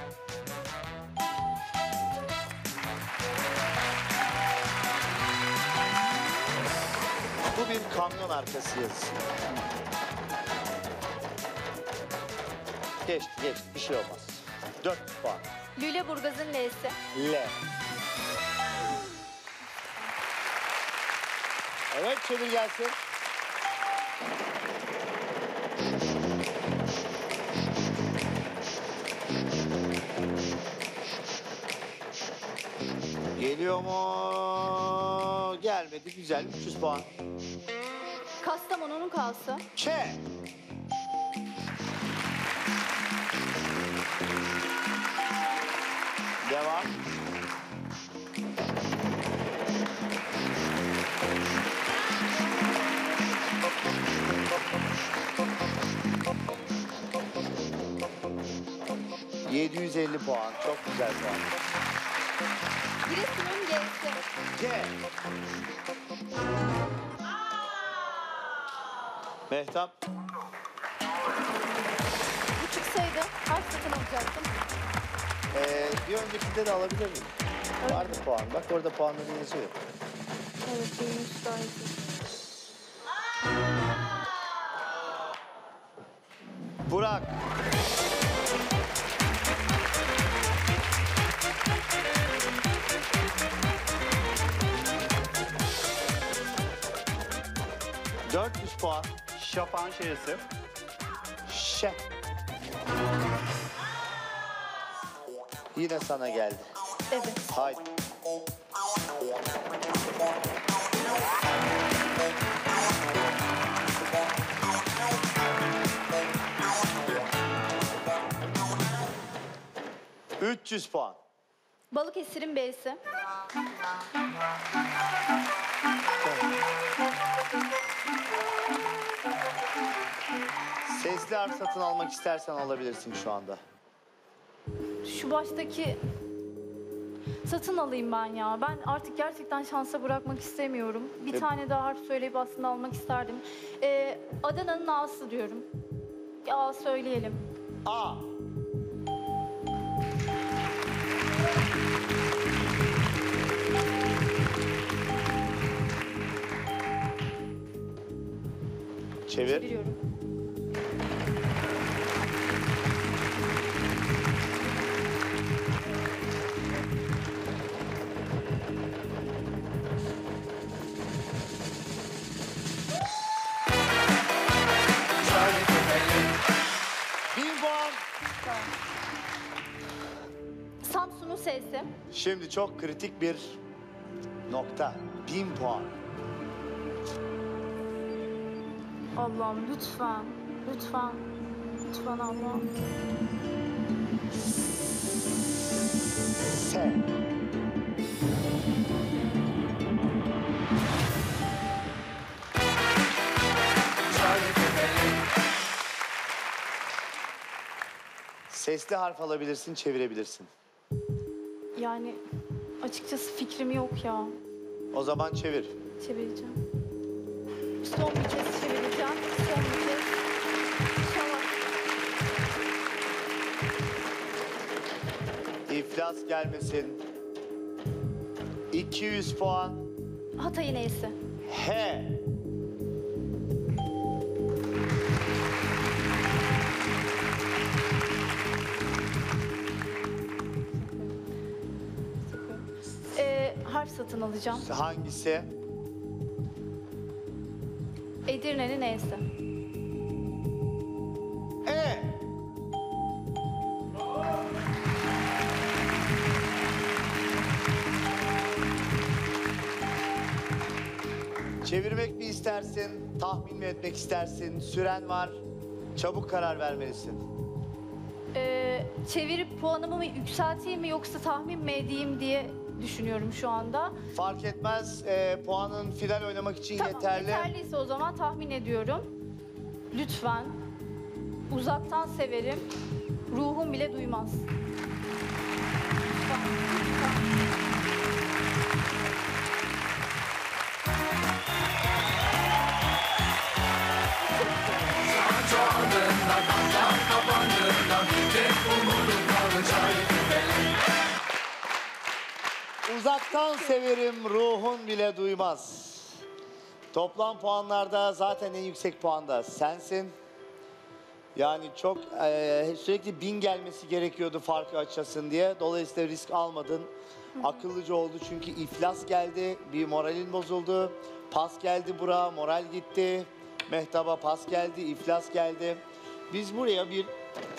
Bu bir kamyon arkası yazısı. Geçti. Bir şey olmaz. 4 puan. Lüleburgaz'ın L'si. L. Evet, çevir gelsin. Geliyor mu? Gelmedi. Güzel. 300 puan. Kastamonu'nun K'sı. Ç. Devam. ...750 puan. Çok güzel puan. Giresun'un G'si. G. Mehtap. Bu çıksaydı kaç satın alacaktım? Bir öncekinde de alabilir miyim? Vardı puan. Bak orada puanları yazıyor. Evet, benim üstaydı. Burak. ...400 puan. Şafak'ın Ş'si. Ş. Yine sana geldi. Evet. Haydi. ...300 puan. Balıkesir'in B'si. Sesli harf satın almak istersen alabilirsin şu anda. Şu baştaki... Satın alayım ben ya. Ben artık gerçekten şansa bırakmak istemiyorum. Bir tane daha harf söyleyip aslında almak isterdim. Adana'nın A'sı diyorum. A söyleyelim. A. Çevir. Biliyorum. Samsun'un S'si. Şimdi çok kritik bir nokta. 1000 puan. Allah'ım lütfen. Lütfen. Lütfen Allah'ım. S. Sesli harf alabilirsin, çevirebilirsin. Yani açıkçası fikrim yok ya. O zaman çevir. Çevireceğim. Son bir kez çevireceğim. Son bir kez. İnşallah. İflas gelmesin. 200 puan. Hatay'ın E'si. H. Harf satın alacağım. Hangisi? Edirne'nin E'si. E. Çevirmek mi istersin, tahmin mi etmek istersin? Süren var, çabuk karar vermelisin. Çevirip puanımı mı yükselteyim mi yoksa tahmin mi edeyim diye düşünüyorum şu anda. Fark etmez, puanın final oynamak için Tamam, yeterli. yeterliyse o zaman tahmin ediyorum. Lütfen. Uzaktan severim. Ruhum bile duymaz. Çoğaldığında kaptan kapandığında bir tek umudum kaldı çareküfelek. Uzaktan severim, ruhun bile duymaz. Toplam puanlarda zaten en yüksek puanda sensin. Yani çok sürekli 1000 gelmesi gerekiyordu farkı açasın diye. Dolayısıyla risk almadın. Akıllıca oldu çünkü iflas geldi, bir moralin bozuldu. Pas geldi Burak'a, moral gitti. Mehtap'a pas geldi, iflas geldi. Biz buraya bir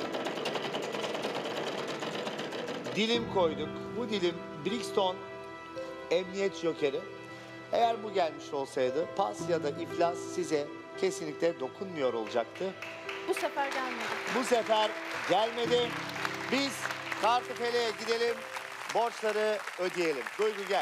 dilim koyduk. Bu dilim Brixton Emniyet Jokeri. Eğer bu gelmiş olsaydı pas ya da iflas size kesinlikle dokunmuyor olacaktı. Bu sefer gelmedi. Bu sefer gelmedi. Biz Kartofele'ye gidelim, borçları ödeyelim. Duygu gel.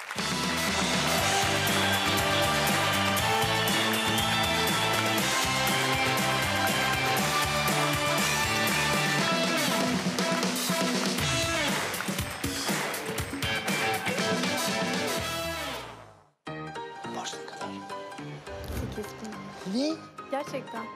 Borç ne kadar? 8.000. Ne? Gerçekten.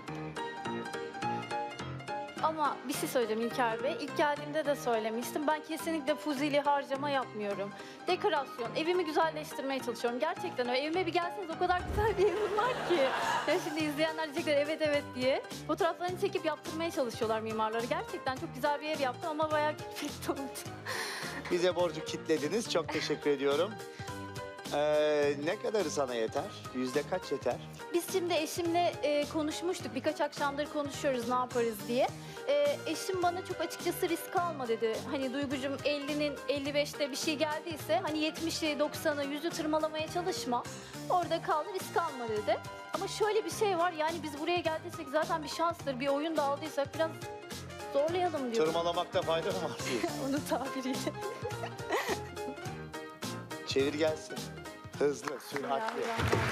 Ama bir şey söyleyeceğim İlker Bey. İlk geldiğimde de söylemiştim. Ben kesinlikle fuzili harcama yapmıyorum. Dekorasyon, evimi güzelleştirmeye çalışıyorum. Gerçekten öyle. Evime bir gelseniz o kadar güzel bir evim var ki. Ya şimdi izleyenler diyecekler evet evet diye. Fotoğraflarını çekip yaptırmaya çalışıyorlar mimarları. Gerçekten çok güzel bir ev yaptım ama bayağı kötü oldu. Bize borcu kitlediniz. Çok teşekkür ediyorum. Ne kadarı sana yeter? Yüzde kaç yeter? Biz şimdi eşimle konuşmuştuk. Birkaç akşamdır konuşuyoruz ne yaparız diye. Eşim bana çok açıkçası risk alma dedi. Hani Duygucuğum 50'nin 55'te bir şey geldiyse hani 70'i 90'ı 100'ü tırmalamaya çalışma. Orada kal, risk alma dedi. Ama şöyle bir şey var, yani biz buraya geldiysek zaten bir şanstır. Bir oyun da aldıysak biraz zorlayalım diyorum. Tırmalamakta fayda mı var diyorsun? Onun tabiriyle. Çevir gelsin. Hızlı, süratli.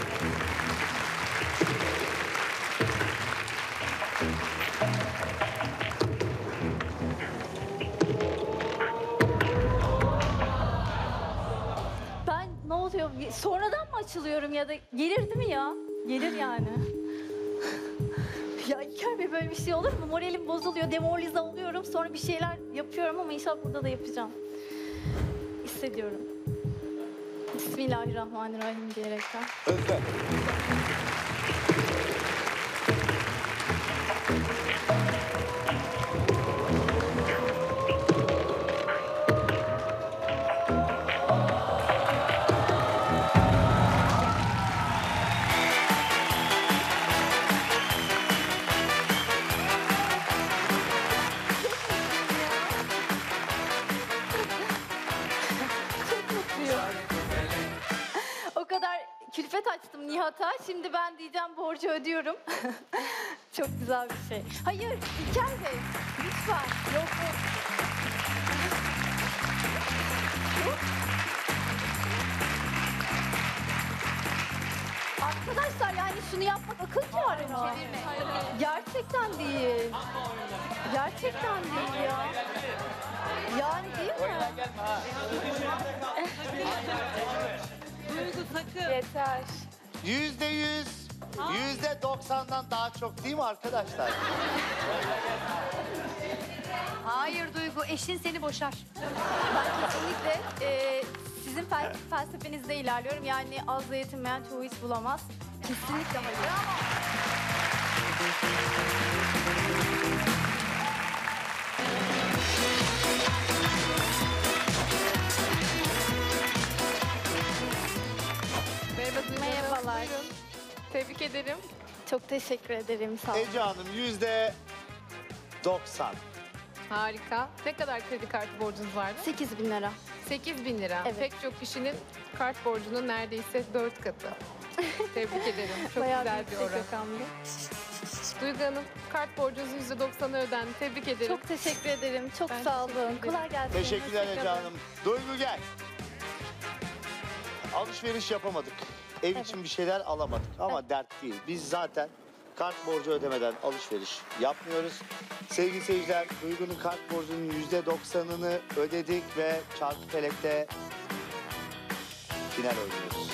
Ben ne oluyor? Sonradan mı açılıyorum ya da gelir değil mi ya? Gelir yani. Ya İlker Bey böyle bir şey olur mu? Moralim bozuluyor, demoralize oluyorum. Sonra bir şeyler yapıyorum ama inşallah burada da yapacağım. Hissediyorum. Bismillahirrahmanirrahim diyerekten. Hızlı. Çok mutluyum. O kadar külfet açtım Nihat'a. Şimdi ben diyeceğim borcu ödüyorum. Çok güzel bir şey. Hayır İlker Bey lütfen. Yok yok. Yok. Arkadaşlar yani şunu yapmak akıl kârı mı? Gerçekten değil. Gerçekten değil ya. Yani değil mi? Duygu sakın. Yeter. %100, %90'dan daha çok değil mi arkadaşlar? Hayır Duygu, eşin seni boşar. Ben kesinlikle sizin felsefenizde ilerliyorum. Yani azla yetinmeyen çoğu hiç bulamaz. Kesinlikle hayır. Merhaba Duygu Hanım. Merhabalar. Buyurun. Tebrik ederim. Çok teşekkür ederim. Sağ olun. Ece Hanım %90. Harika. Ne kadar kredi kartı borcunuz vardı? 8.000 lira. 8.000 lira. Evet. Pek çok kişinin kart borcunun neredeyse 4 katı. Tebrik ederim. Çok Bayağı güzel bir yüksek oran. rakamdı. Duygu Hanım, kart borcunuzun %90'ı ödendi. Tebrik ederim. Çok teşekkür ederim. Çok Ben sağ teşekkür olun. ederim. Kolay gelsin. Teşekkürler Hoşça Ece kalın. Hanım. Duygu gel. Alışveriş yapamadık. Ev için bir şeyler alamadık ama dert değil. Biz zaten kart borcu ödemeden alışveriş yapmıyoruz. Sevgili seyirciler, Duygu'nun kart borcunun %90'ını ödedik ve Çarkıfelek'te final oynuyoruz.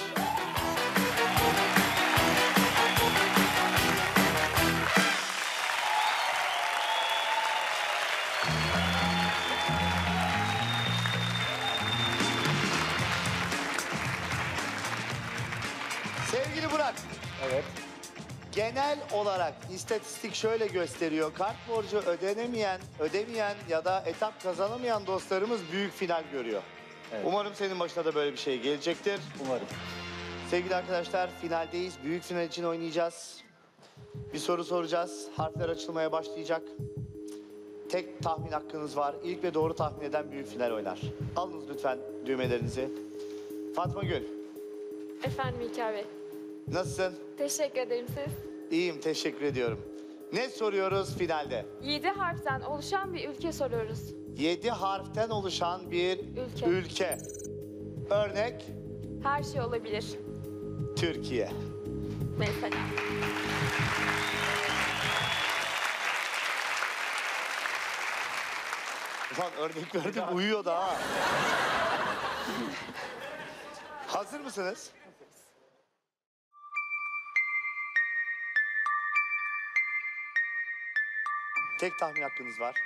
Sevgili Burak. Evet. Genel olarak istatistik şöyle gösteriyor. Kart borcu ödemeyen ya da etap kazanamayan dostlarımız büyük final görüyor. Evet. Umarım senin başına da böyle bir şey gelecektir. Umarım. Sevgili arkadaşlar, finaldeyiz. Büyük final için oynayacağız. Bir soru soracağız. Harfler açılmaya başlayacak. Tek tahmin hakkınız var. İlk ve doğru tahmin eden büyük final oynar. Alınız lütfen düğmelerinizi. Fatma Gül, Efendim İlker Bey. nasılsın? Teşekkür ederim siz. İyiyim, teşekkür ediyorum. Ne soruyoruz finalde? 7 harften oluşan bir ülke soruyoruz. 7 harften oluşan bir ülke. Örnek Her şey olabilir. Türkiye. Mesela. Ulan örnek verdim uyuyor da ha. Hazır mısınız? Tek tahmin hakkınız var.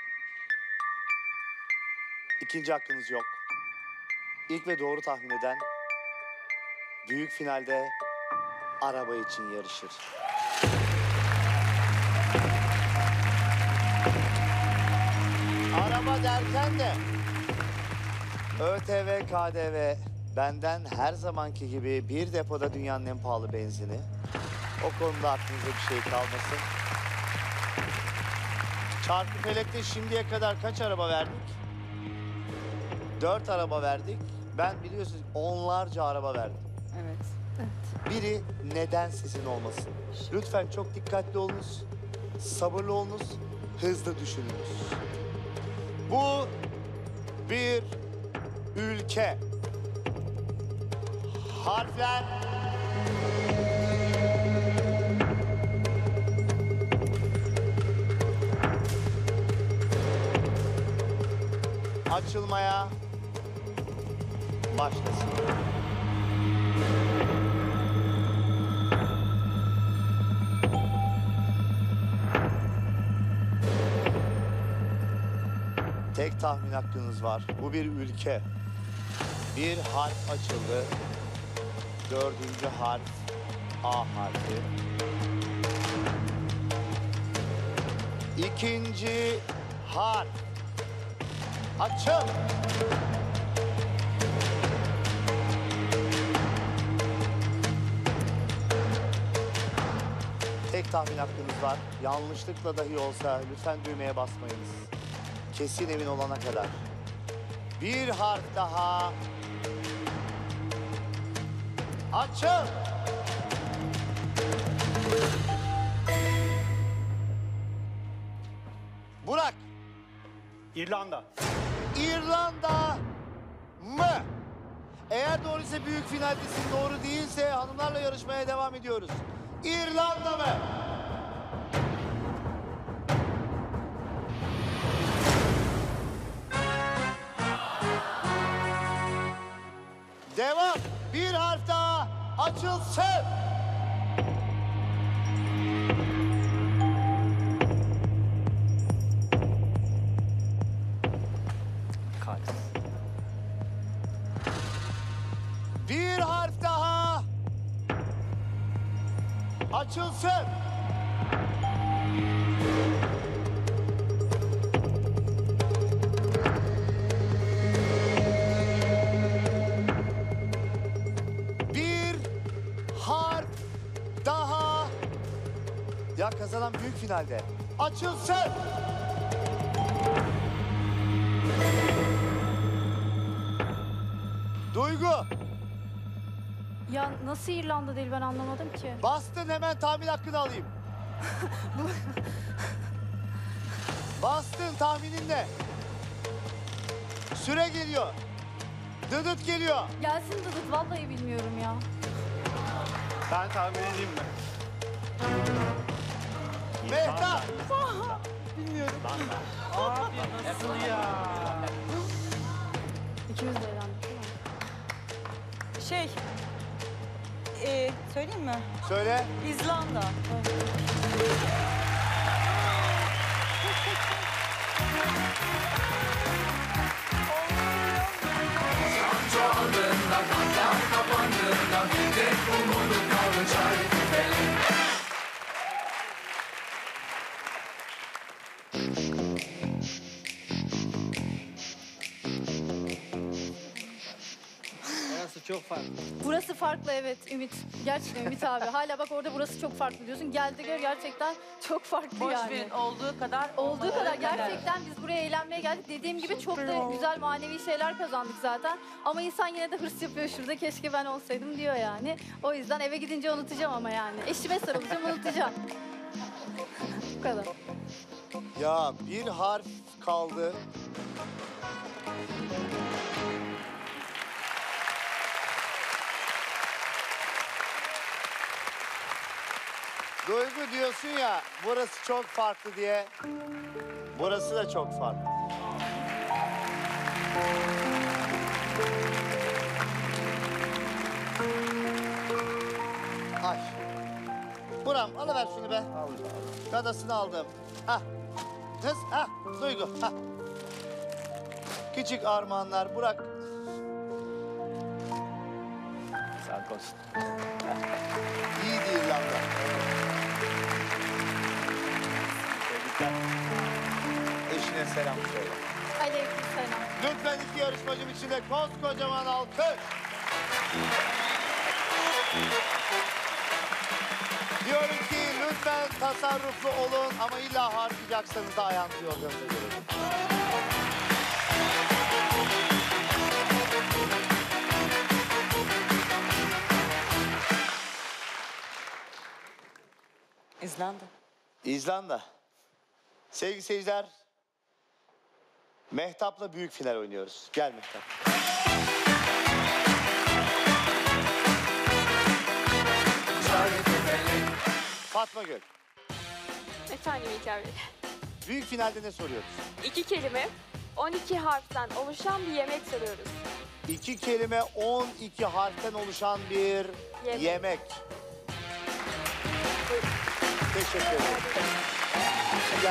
İkinci hakkınız yok. İlk ve doğru tahmin eden büyük finalde araba için yarışır. Araba derken de ÖTV, KDV benden her zamanki gibi bir depoda dünyanın en pahalı benzini. O konuda aklınıza bir şey kalmasın. Çarkıfelek'te şimdiye kadar kaç araba verdik? 4 araba verdik. Ben biliyorsunuz onlarca araba verdim. Evet. Biri neden sizin olmasın? Lütfen çok dikkatli olunuz, sabırlı olunuz, hızlı düşününüz. Bu bir ülke. Harfler açılmaya başlasın. Tek tahmin hakkınız var. Bu bir ülke. Bir harf açıldı. 4. harf A harfi. 2. harf. Açıl. Tek tahmin hakkınız var. Yanlışlıkla dahi olsa lütfen düğmeye basmayınız. Kesin emin olana kadar. Bir harf daha. Açıl. Burak. İrlanda. İrlanda mı? Eğer doğruysa büyük finaldesin, doğru değilse hanımlarla yarışmaya devam ediyoruz. İrlanda mı? Devam. Bir harf daha açılsın. Kaç. Bir harf daha açılsın. Bir harf daha. Ya kazanan büyük finalde. Açılsın. Duygu. Ya nasıl İrlanda değil ben anlamadım ki. Bastın, hemen tahmin hakkını alayım. Bastın, tahminin ne? Süre geliyor. Dıdıt geliyor. Gelsin Dıdıt vallahi bilmiyorum ya. Ben tahmin edeyim mi? Mehtap. Abi nasıl ya? İkimiz de eğlendik değil mi? Şey, söyleyeyim mi? Söyle. İzlanda. Çoğaldığında, kanlar kapandığında bir tek umudum kaldı çay küpeli. Orası çok farklı. Burası farklı evet Ümit. Gerçekten Ümit abi. Hala bak orada burası çok farklı diyorsun. Geldi gör gerçekten çok farklı Boş yani. verin olduğu kadar. Olduğu olmadığı kadar gerçekten biz buraya eğlenmeye geldik. Dediğim gibi çok da güzel manevi şeyler kazandık zaten. Ama insan yine de hırs yapıyor şurada. Keşke ben olsaydım diyor yani. O yüzden eve gidince unutacağım ama yani. Eşime sarılacağım unutacağım. Bu kadar. Ya bir harf kaldı. Duygu diyorsun ya, burası çok farklı diye. Burası da çok farklı. Ay. Buram, alıver şunu be. Gadasını aldım. Hah. Kız, hah. Duygu, hah. Küçük armağanlar, Burak. Sağ olsun. İyiydi İrlanda. Tebrikler. Eşine selam söyle. Aleykümselam. Lütfen iki yarışmacım için de koskocaman alkış. Diyorum ki lütfen tasarruflu olun ama illa harcayacaksanız da ayağınızı yorganınıza göre. İzlanda. İzlanda. Sevgili seyirciler, Mehtap'la büyük final oynuyoruz. Gel Mehtap. Çay küpeli. Fatma Gül, Efendim İlker Bey. büyük finalde ne soruyoruz? 2 kelime, 12 harften oluşan bir yemek soruyoruz. 2 kelime 12 harften oluşan bir yemek. Teşekkür ederim. Gel.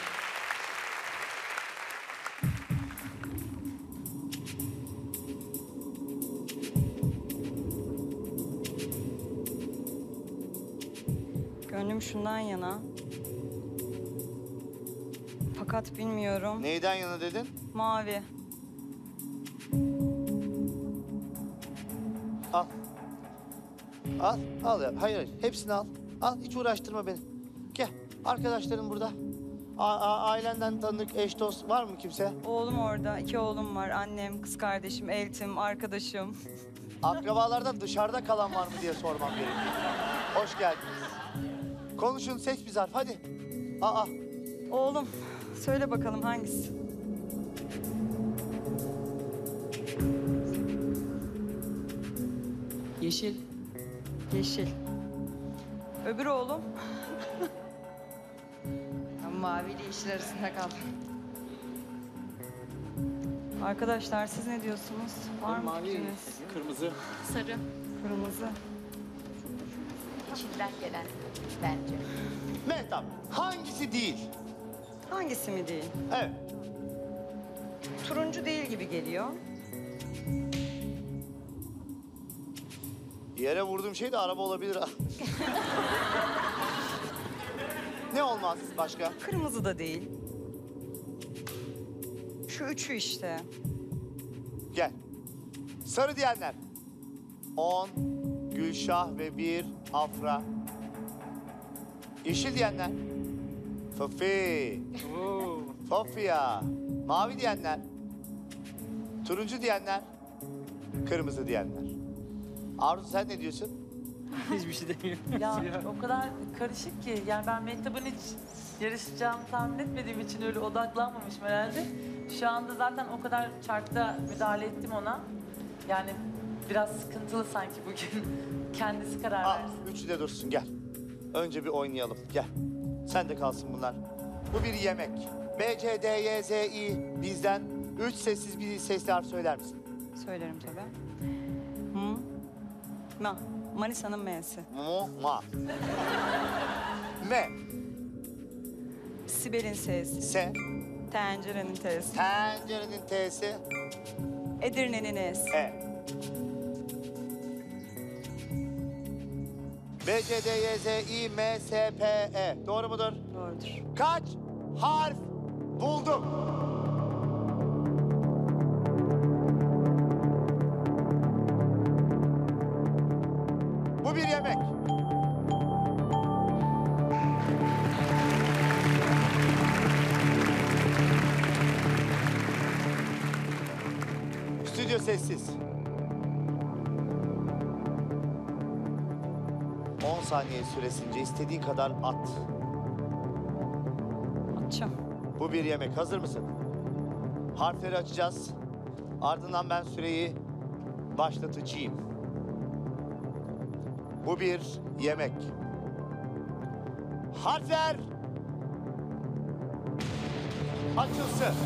Gönlüm şundan yana. Fakat bilmiyorum. Neyden yana dedin? Mavi. Al. Al, al ya. Hayır, hayır. Hepsini al. Al, hiç uğraştırma beni. Gel. Arkadaşlarım burada. Ailenden tanıdık eş dost var mı kimse? Oğlum orada. 2 oğlum var. Annem, kız kardeşim, eltim, arkadaşım. Akrabalardan dışarıda kalan var mı diye sormam gerekiyor. Hoş geldiniz. Konuşun, seç bir zarf. Hadi. Aa. Oğlum. Söyle bakalım hangisi? Yeşil. Yeşil. Öbür oğlum. Mavi ile yeşil arasında kaldım. Arkadaşlar siz ne diyorsunuz? Var mı Mavi, fikriniz? kırmızı. Sarı. Kırmızı. İçinden gelen bence. Mehtap, hangisi değil? Hangisi mi değil? Evet. Turuncu değil gibi geliyor. Yere vurduğum şey de araba olabilir ha. Ne olmaz başka? Kırmızı da değil. Şu üçü işte. Gel. Sarı diyenler. 10, Gülşah ve 1, Afra. Yeşil diyenler. Fofi. Fofia. Mavi diyenler. Turuncu diyenler. Kırmızı diyenler. Arzu sen ne diyorsun? Hiçbir şey demiyorum. Ya o kadar karışık ki. Yani ben Mehtap'ın hiç yarışacağımı tahmin etmediğim için öyle odaklanmamışım herhalde. Şu anda zaten o kadar çarkta müdahale ettim ona. Yani biraz sıkıntılı sanki bugün. Kendisi karar Al, versin. üçü de dursun gel. Önce bir oynayalım gel. Sen de kalsın bunlar. Bu bir yemek. B, C, D, Y, Z, I bizden 3 sessiz bir sesli harf söyler misin? Söylerim tabii. Ma. Manisa'nın M'si. Ma. M. Sibel'in S'si. S. Tencerenin T'si. Tencerenin T'si. Edirne'nin S'si. E. B, C, D, Y, Z, I, M, S, P, E. Doğru mudur? Doğrudur. Kaç harf buldum? Bu bir yemek. Stüdyo sessiz. 10 saniye süresince istediğin kadar at. Atacağım. Bu bir yemek. Hazır mısın? Harfleri açacağız. Ardından ben süreyi başlatacağım. Bu bir yemek. Harfler açılsın.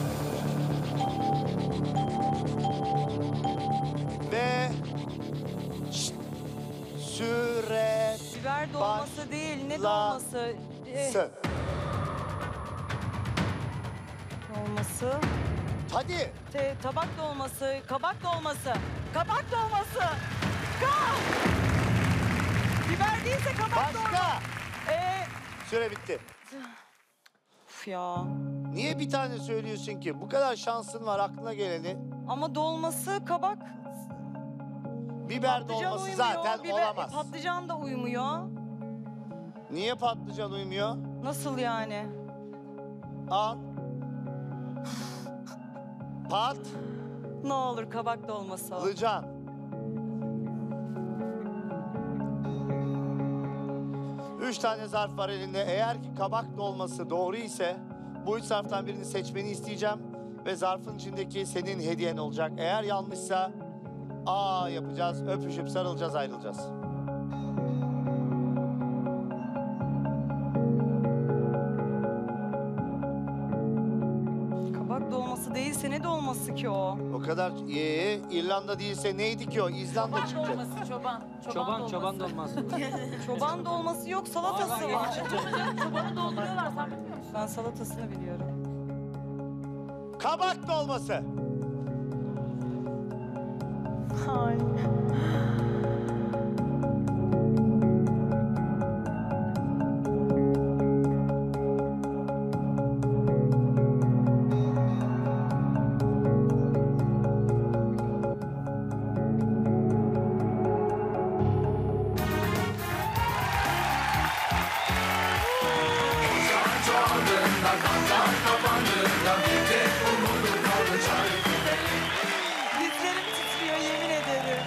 Ve süre Biber dolması değil, ne la- dolması? sı. Dolması. Hadi. Tabak dolması, kabak dolması. Kabak dolması. Biber değilse kabak dolması. Başka. Süre bitti. Uf ya. Niye bir tane söylüyorsun ki? Bu kadar şansın var aklına geleni. Ama dolması kabak. Biber Patlıcan dolması uymuyor, zaten olamaz. Patlıcan da uymuyor. Niye patlıcan uymuyor? Nasıl yani? Al. Pat. Ne olur kabak dolması ol. Lıcan. Üç tane zarf var elinde. Eğer ki kabak dolması doğru ise bu üç zarftan birini seçmeni isteyeceğim. Ve zarfın içindeki senin hediyen olacak. Eğer yanlışsa A yapacağız. Öpüşüp sarılacağız, ayrılacağız. Kabak dolması değilse ne dolması ki o? O kadar İrlanda değilse neydi ki o? İzlanda Çoban çıktı. dolması, çoban. Çoban dolması. Çoban dolması yok, salatası var. Çobanı dolduruyorlar, sen bilmiyor musun? Ben salatasını biliyorum. Kabak dolması. Ay. Dizlerim titriyor yemin ederim.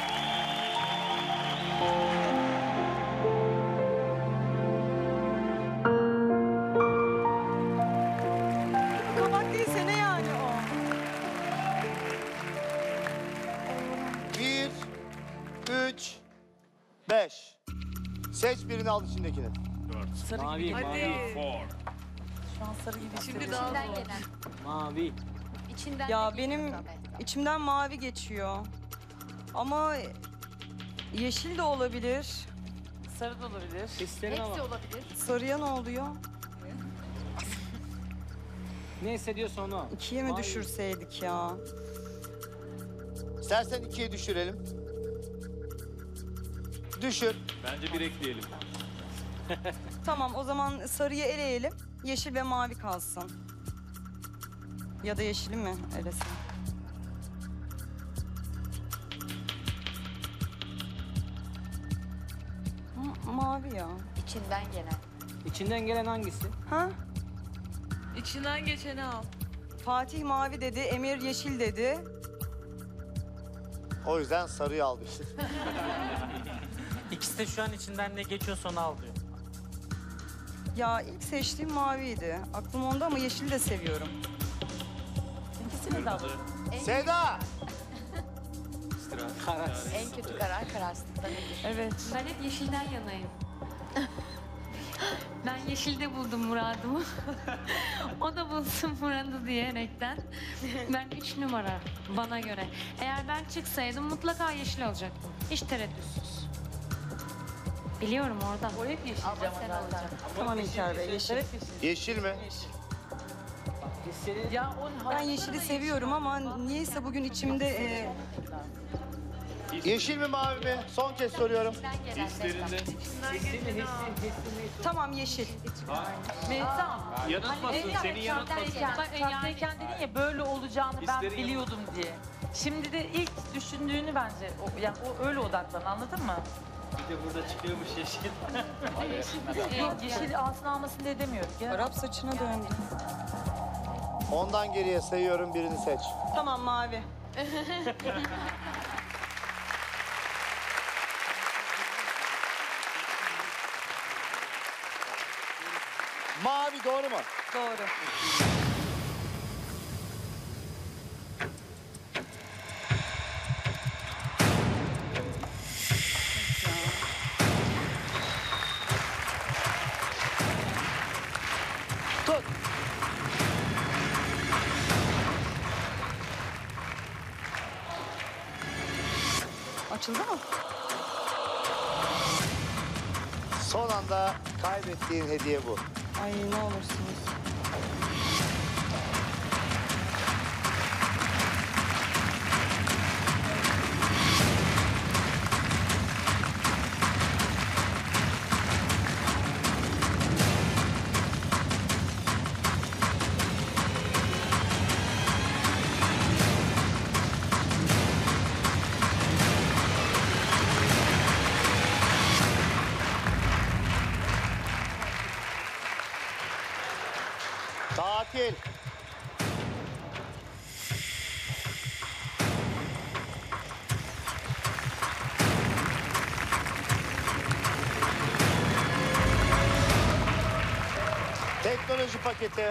Kabak değilse ne yani o? 1, 3, 5. Seç birini, al içindekini. Mavi, mavi. Şu an sarı gibi hissediyorum. İçinden gelen. Mavi. İçinden Ya de benim geliyor tabii. içimden mavi geçiyor. Ama yeşil de olabilir. Sarı da olabilir. Hislerine Hepsi bak. olabilir. Sarıya ne oluyor? Ne hissediyorsa onu al. İkiye mi Mavi. düşürseydik ya? İstersen 2'ye düşürelim. Düşür. Bence bir ekleyelim. Tamam, o zaman sarıyı eleyelim. Yeşil ve mavi kalsın. Ya da yeşili mi elesin? Mavi ya. İçinden gelen. İçinden gelen hangisi? Ha? İçinden geçeni al. Fatih mavi dedi, Emir yeşil dedi. O yüzden sarıyı almıştık. İkisi de şu an içinden ne geçiyorsa onu al diyor. Ya ilk seçtiğim maviydi. Aklım onda ama yeşili de seviyorum. İkisini de alıyorum. Seda! En kötü karar kararsızlıktan iyidir. Evet. Ben hep yeşilden yanayım. Ben yeşilde buldum muradımı. O da bulsun muradı diyerekten. Ben 3 numara bana göre. Eğer ben çıksaydım mutlaka yeşil olacaktım. Hiç tereddütsüz. Biliyorum orada. O hep yeşil Ama cama sen zaten. olacaksın. Tamam İlker Bey, yeşil. Hep yeşil. Yeşil mi? Ya o Ben yeşili seviyorum ama niyeyse bugün içimde Yeşil mi mavi mi? Son kez soruyorum. tamam yeşil. Mehtap. Yanıltmasın, seni yanıltmasın. Çarptayken dedin ya böyle olacağını ben biliyordum diye. Şimdi de ilk düşündüğünü bence, yani o öyle odaklan, anladın mı? Bir de burada çıkıyormuş yeşil. Yok, yeşil alsın almasın diye demiyorum. Genel Arap saçına döndü. Ondan geriye sayıyorum, birini seç. Tamam mavi. Mavi doğru mu? Doğru. Tut. Açıldı mı? Son anda kaybettiğin hediye bu. Ay ne olursunuz. Tatil. Teknoloji paketi.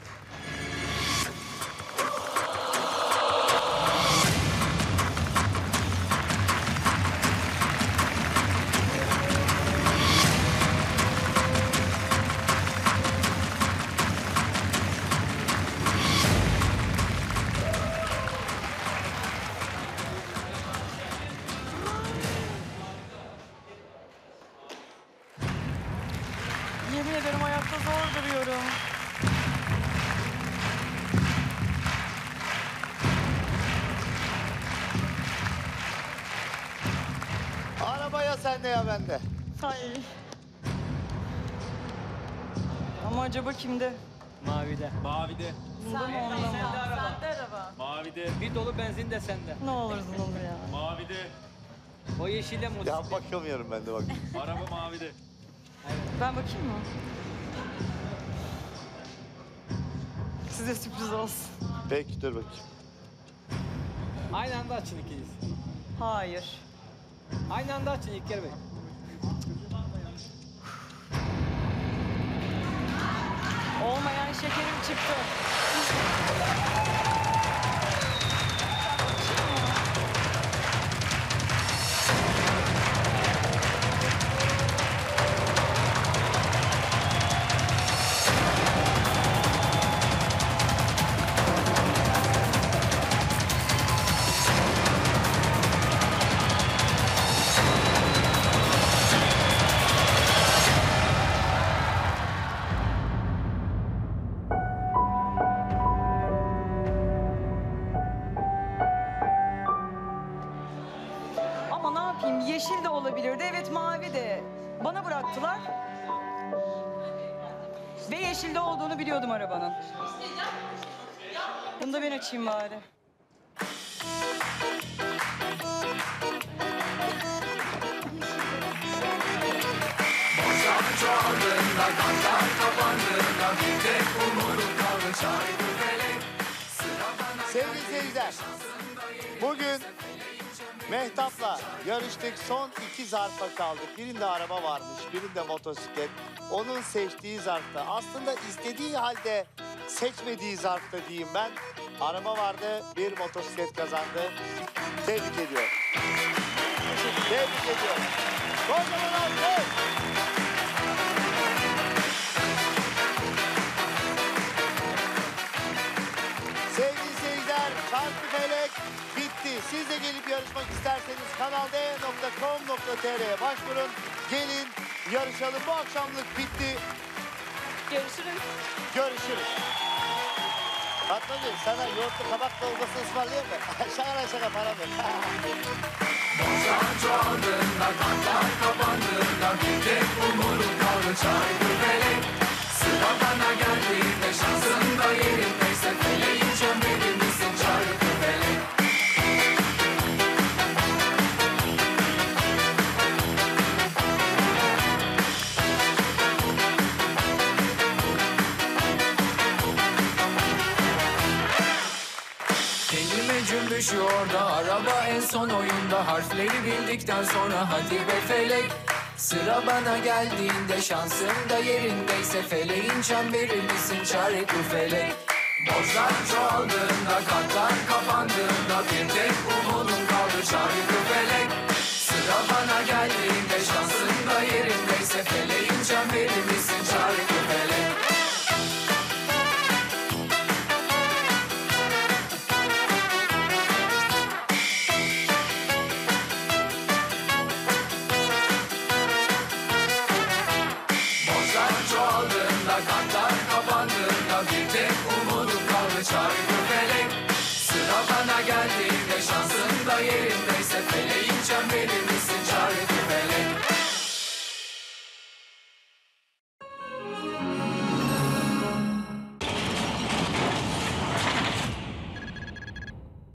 Yemin ederim ayakta zor duruyorum. Araba ya sende ya bende. Ay. Ama acaba kimde? Mavide. Mavide. Bunda mı onda mı? sende araba. Mavide. Bir dolu benzin de sende. Ne olursun olur ya. Mavide. O yeşille mi? Ya bakamıyorum ben de bak. Araba mavide. Ben bakayım mı? Size sürpriz olsun. Peki dur bakayım. Aynı anda açın ikiniz. Hayır. Aynı anda açın İlker Bey. Olmayan şekerim çıktı. Ama ne yapayım? Yeşil de olabilirdi. Evet mavi de. Bana bıraktılar. Ve yeşilde olduğunu biliyordum arabanın. Bunu da ben açayım bari. Boşan çoğaldığında, kanlar kapandığında bir tek umudum kaldı çaydı felek. Sıra bana Sevgili seyirciler, bugün Mehtap'la yarıştık. Son 2 zarfa kaldık. Birinde araba varmış, birinde motosiklet. Onun seçtiği zarfta. Aslında istediği halde seçmediği zarfta diyeyim ben. Araba vardı, bir motosiklet kazandı. Tebrik ediyorum. Tebrik ediyorum. Kocaman alkış. Sevgili seyirciler, Çarkıfelek bitti. Siz de gelip yarışmak isterseniz kanalde.com.tr'ye başvurun. Gelin yarışalım. Bu akşamlık bitti. Görüşürüz. Görüşürüz. Fatmacığım sana yoğurtlu kabak dolması ısmarlayayım mı? şaka para ver. Borçlar çoğaldığında, kartlar kapandığında bir tek umudum kaldı Çarkıfelek. Sıra bana geldiğinde şansın da yerindeyse feleğin çemberi misin Çarkıfelek? Kelime cümbüşü orada, araba en son oyunda. Harfleri bildikten sonra hadi be felek. Sıra bana geldiğinde şansım da yerindeyse feleğin çemberi misin Çarkıfelek? Borçlar çoğaldığında,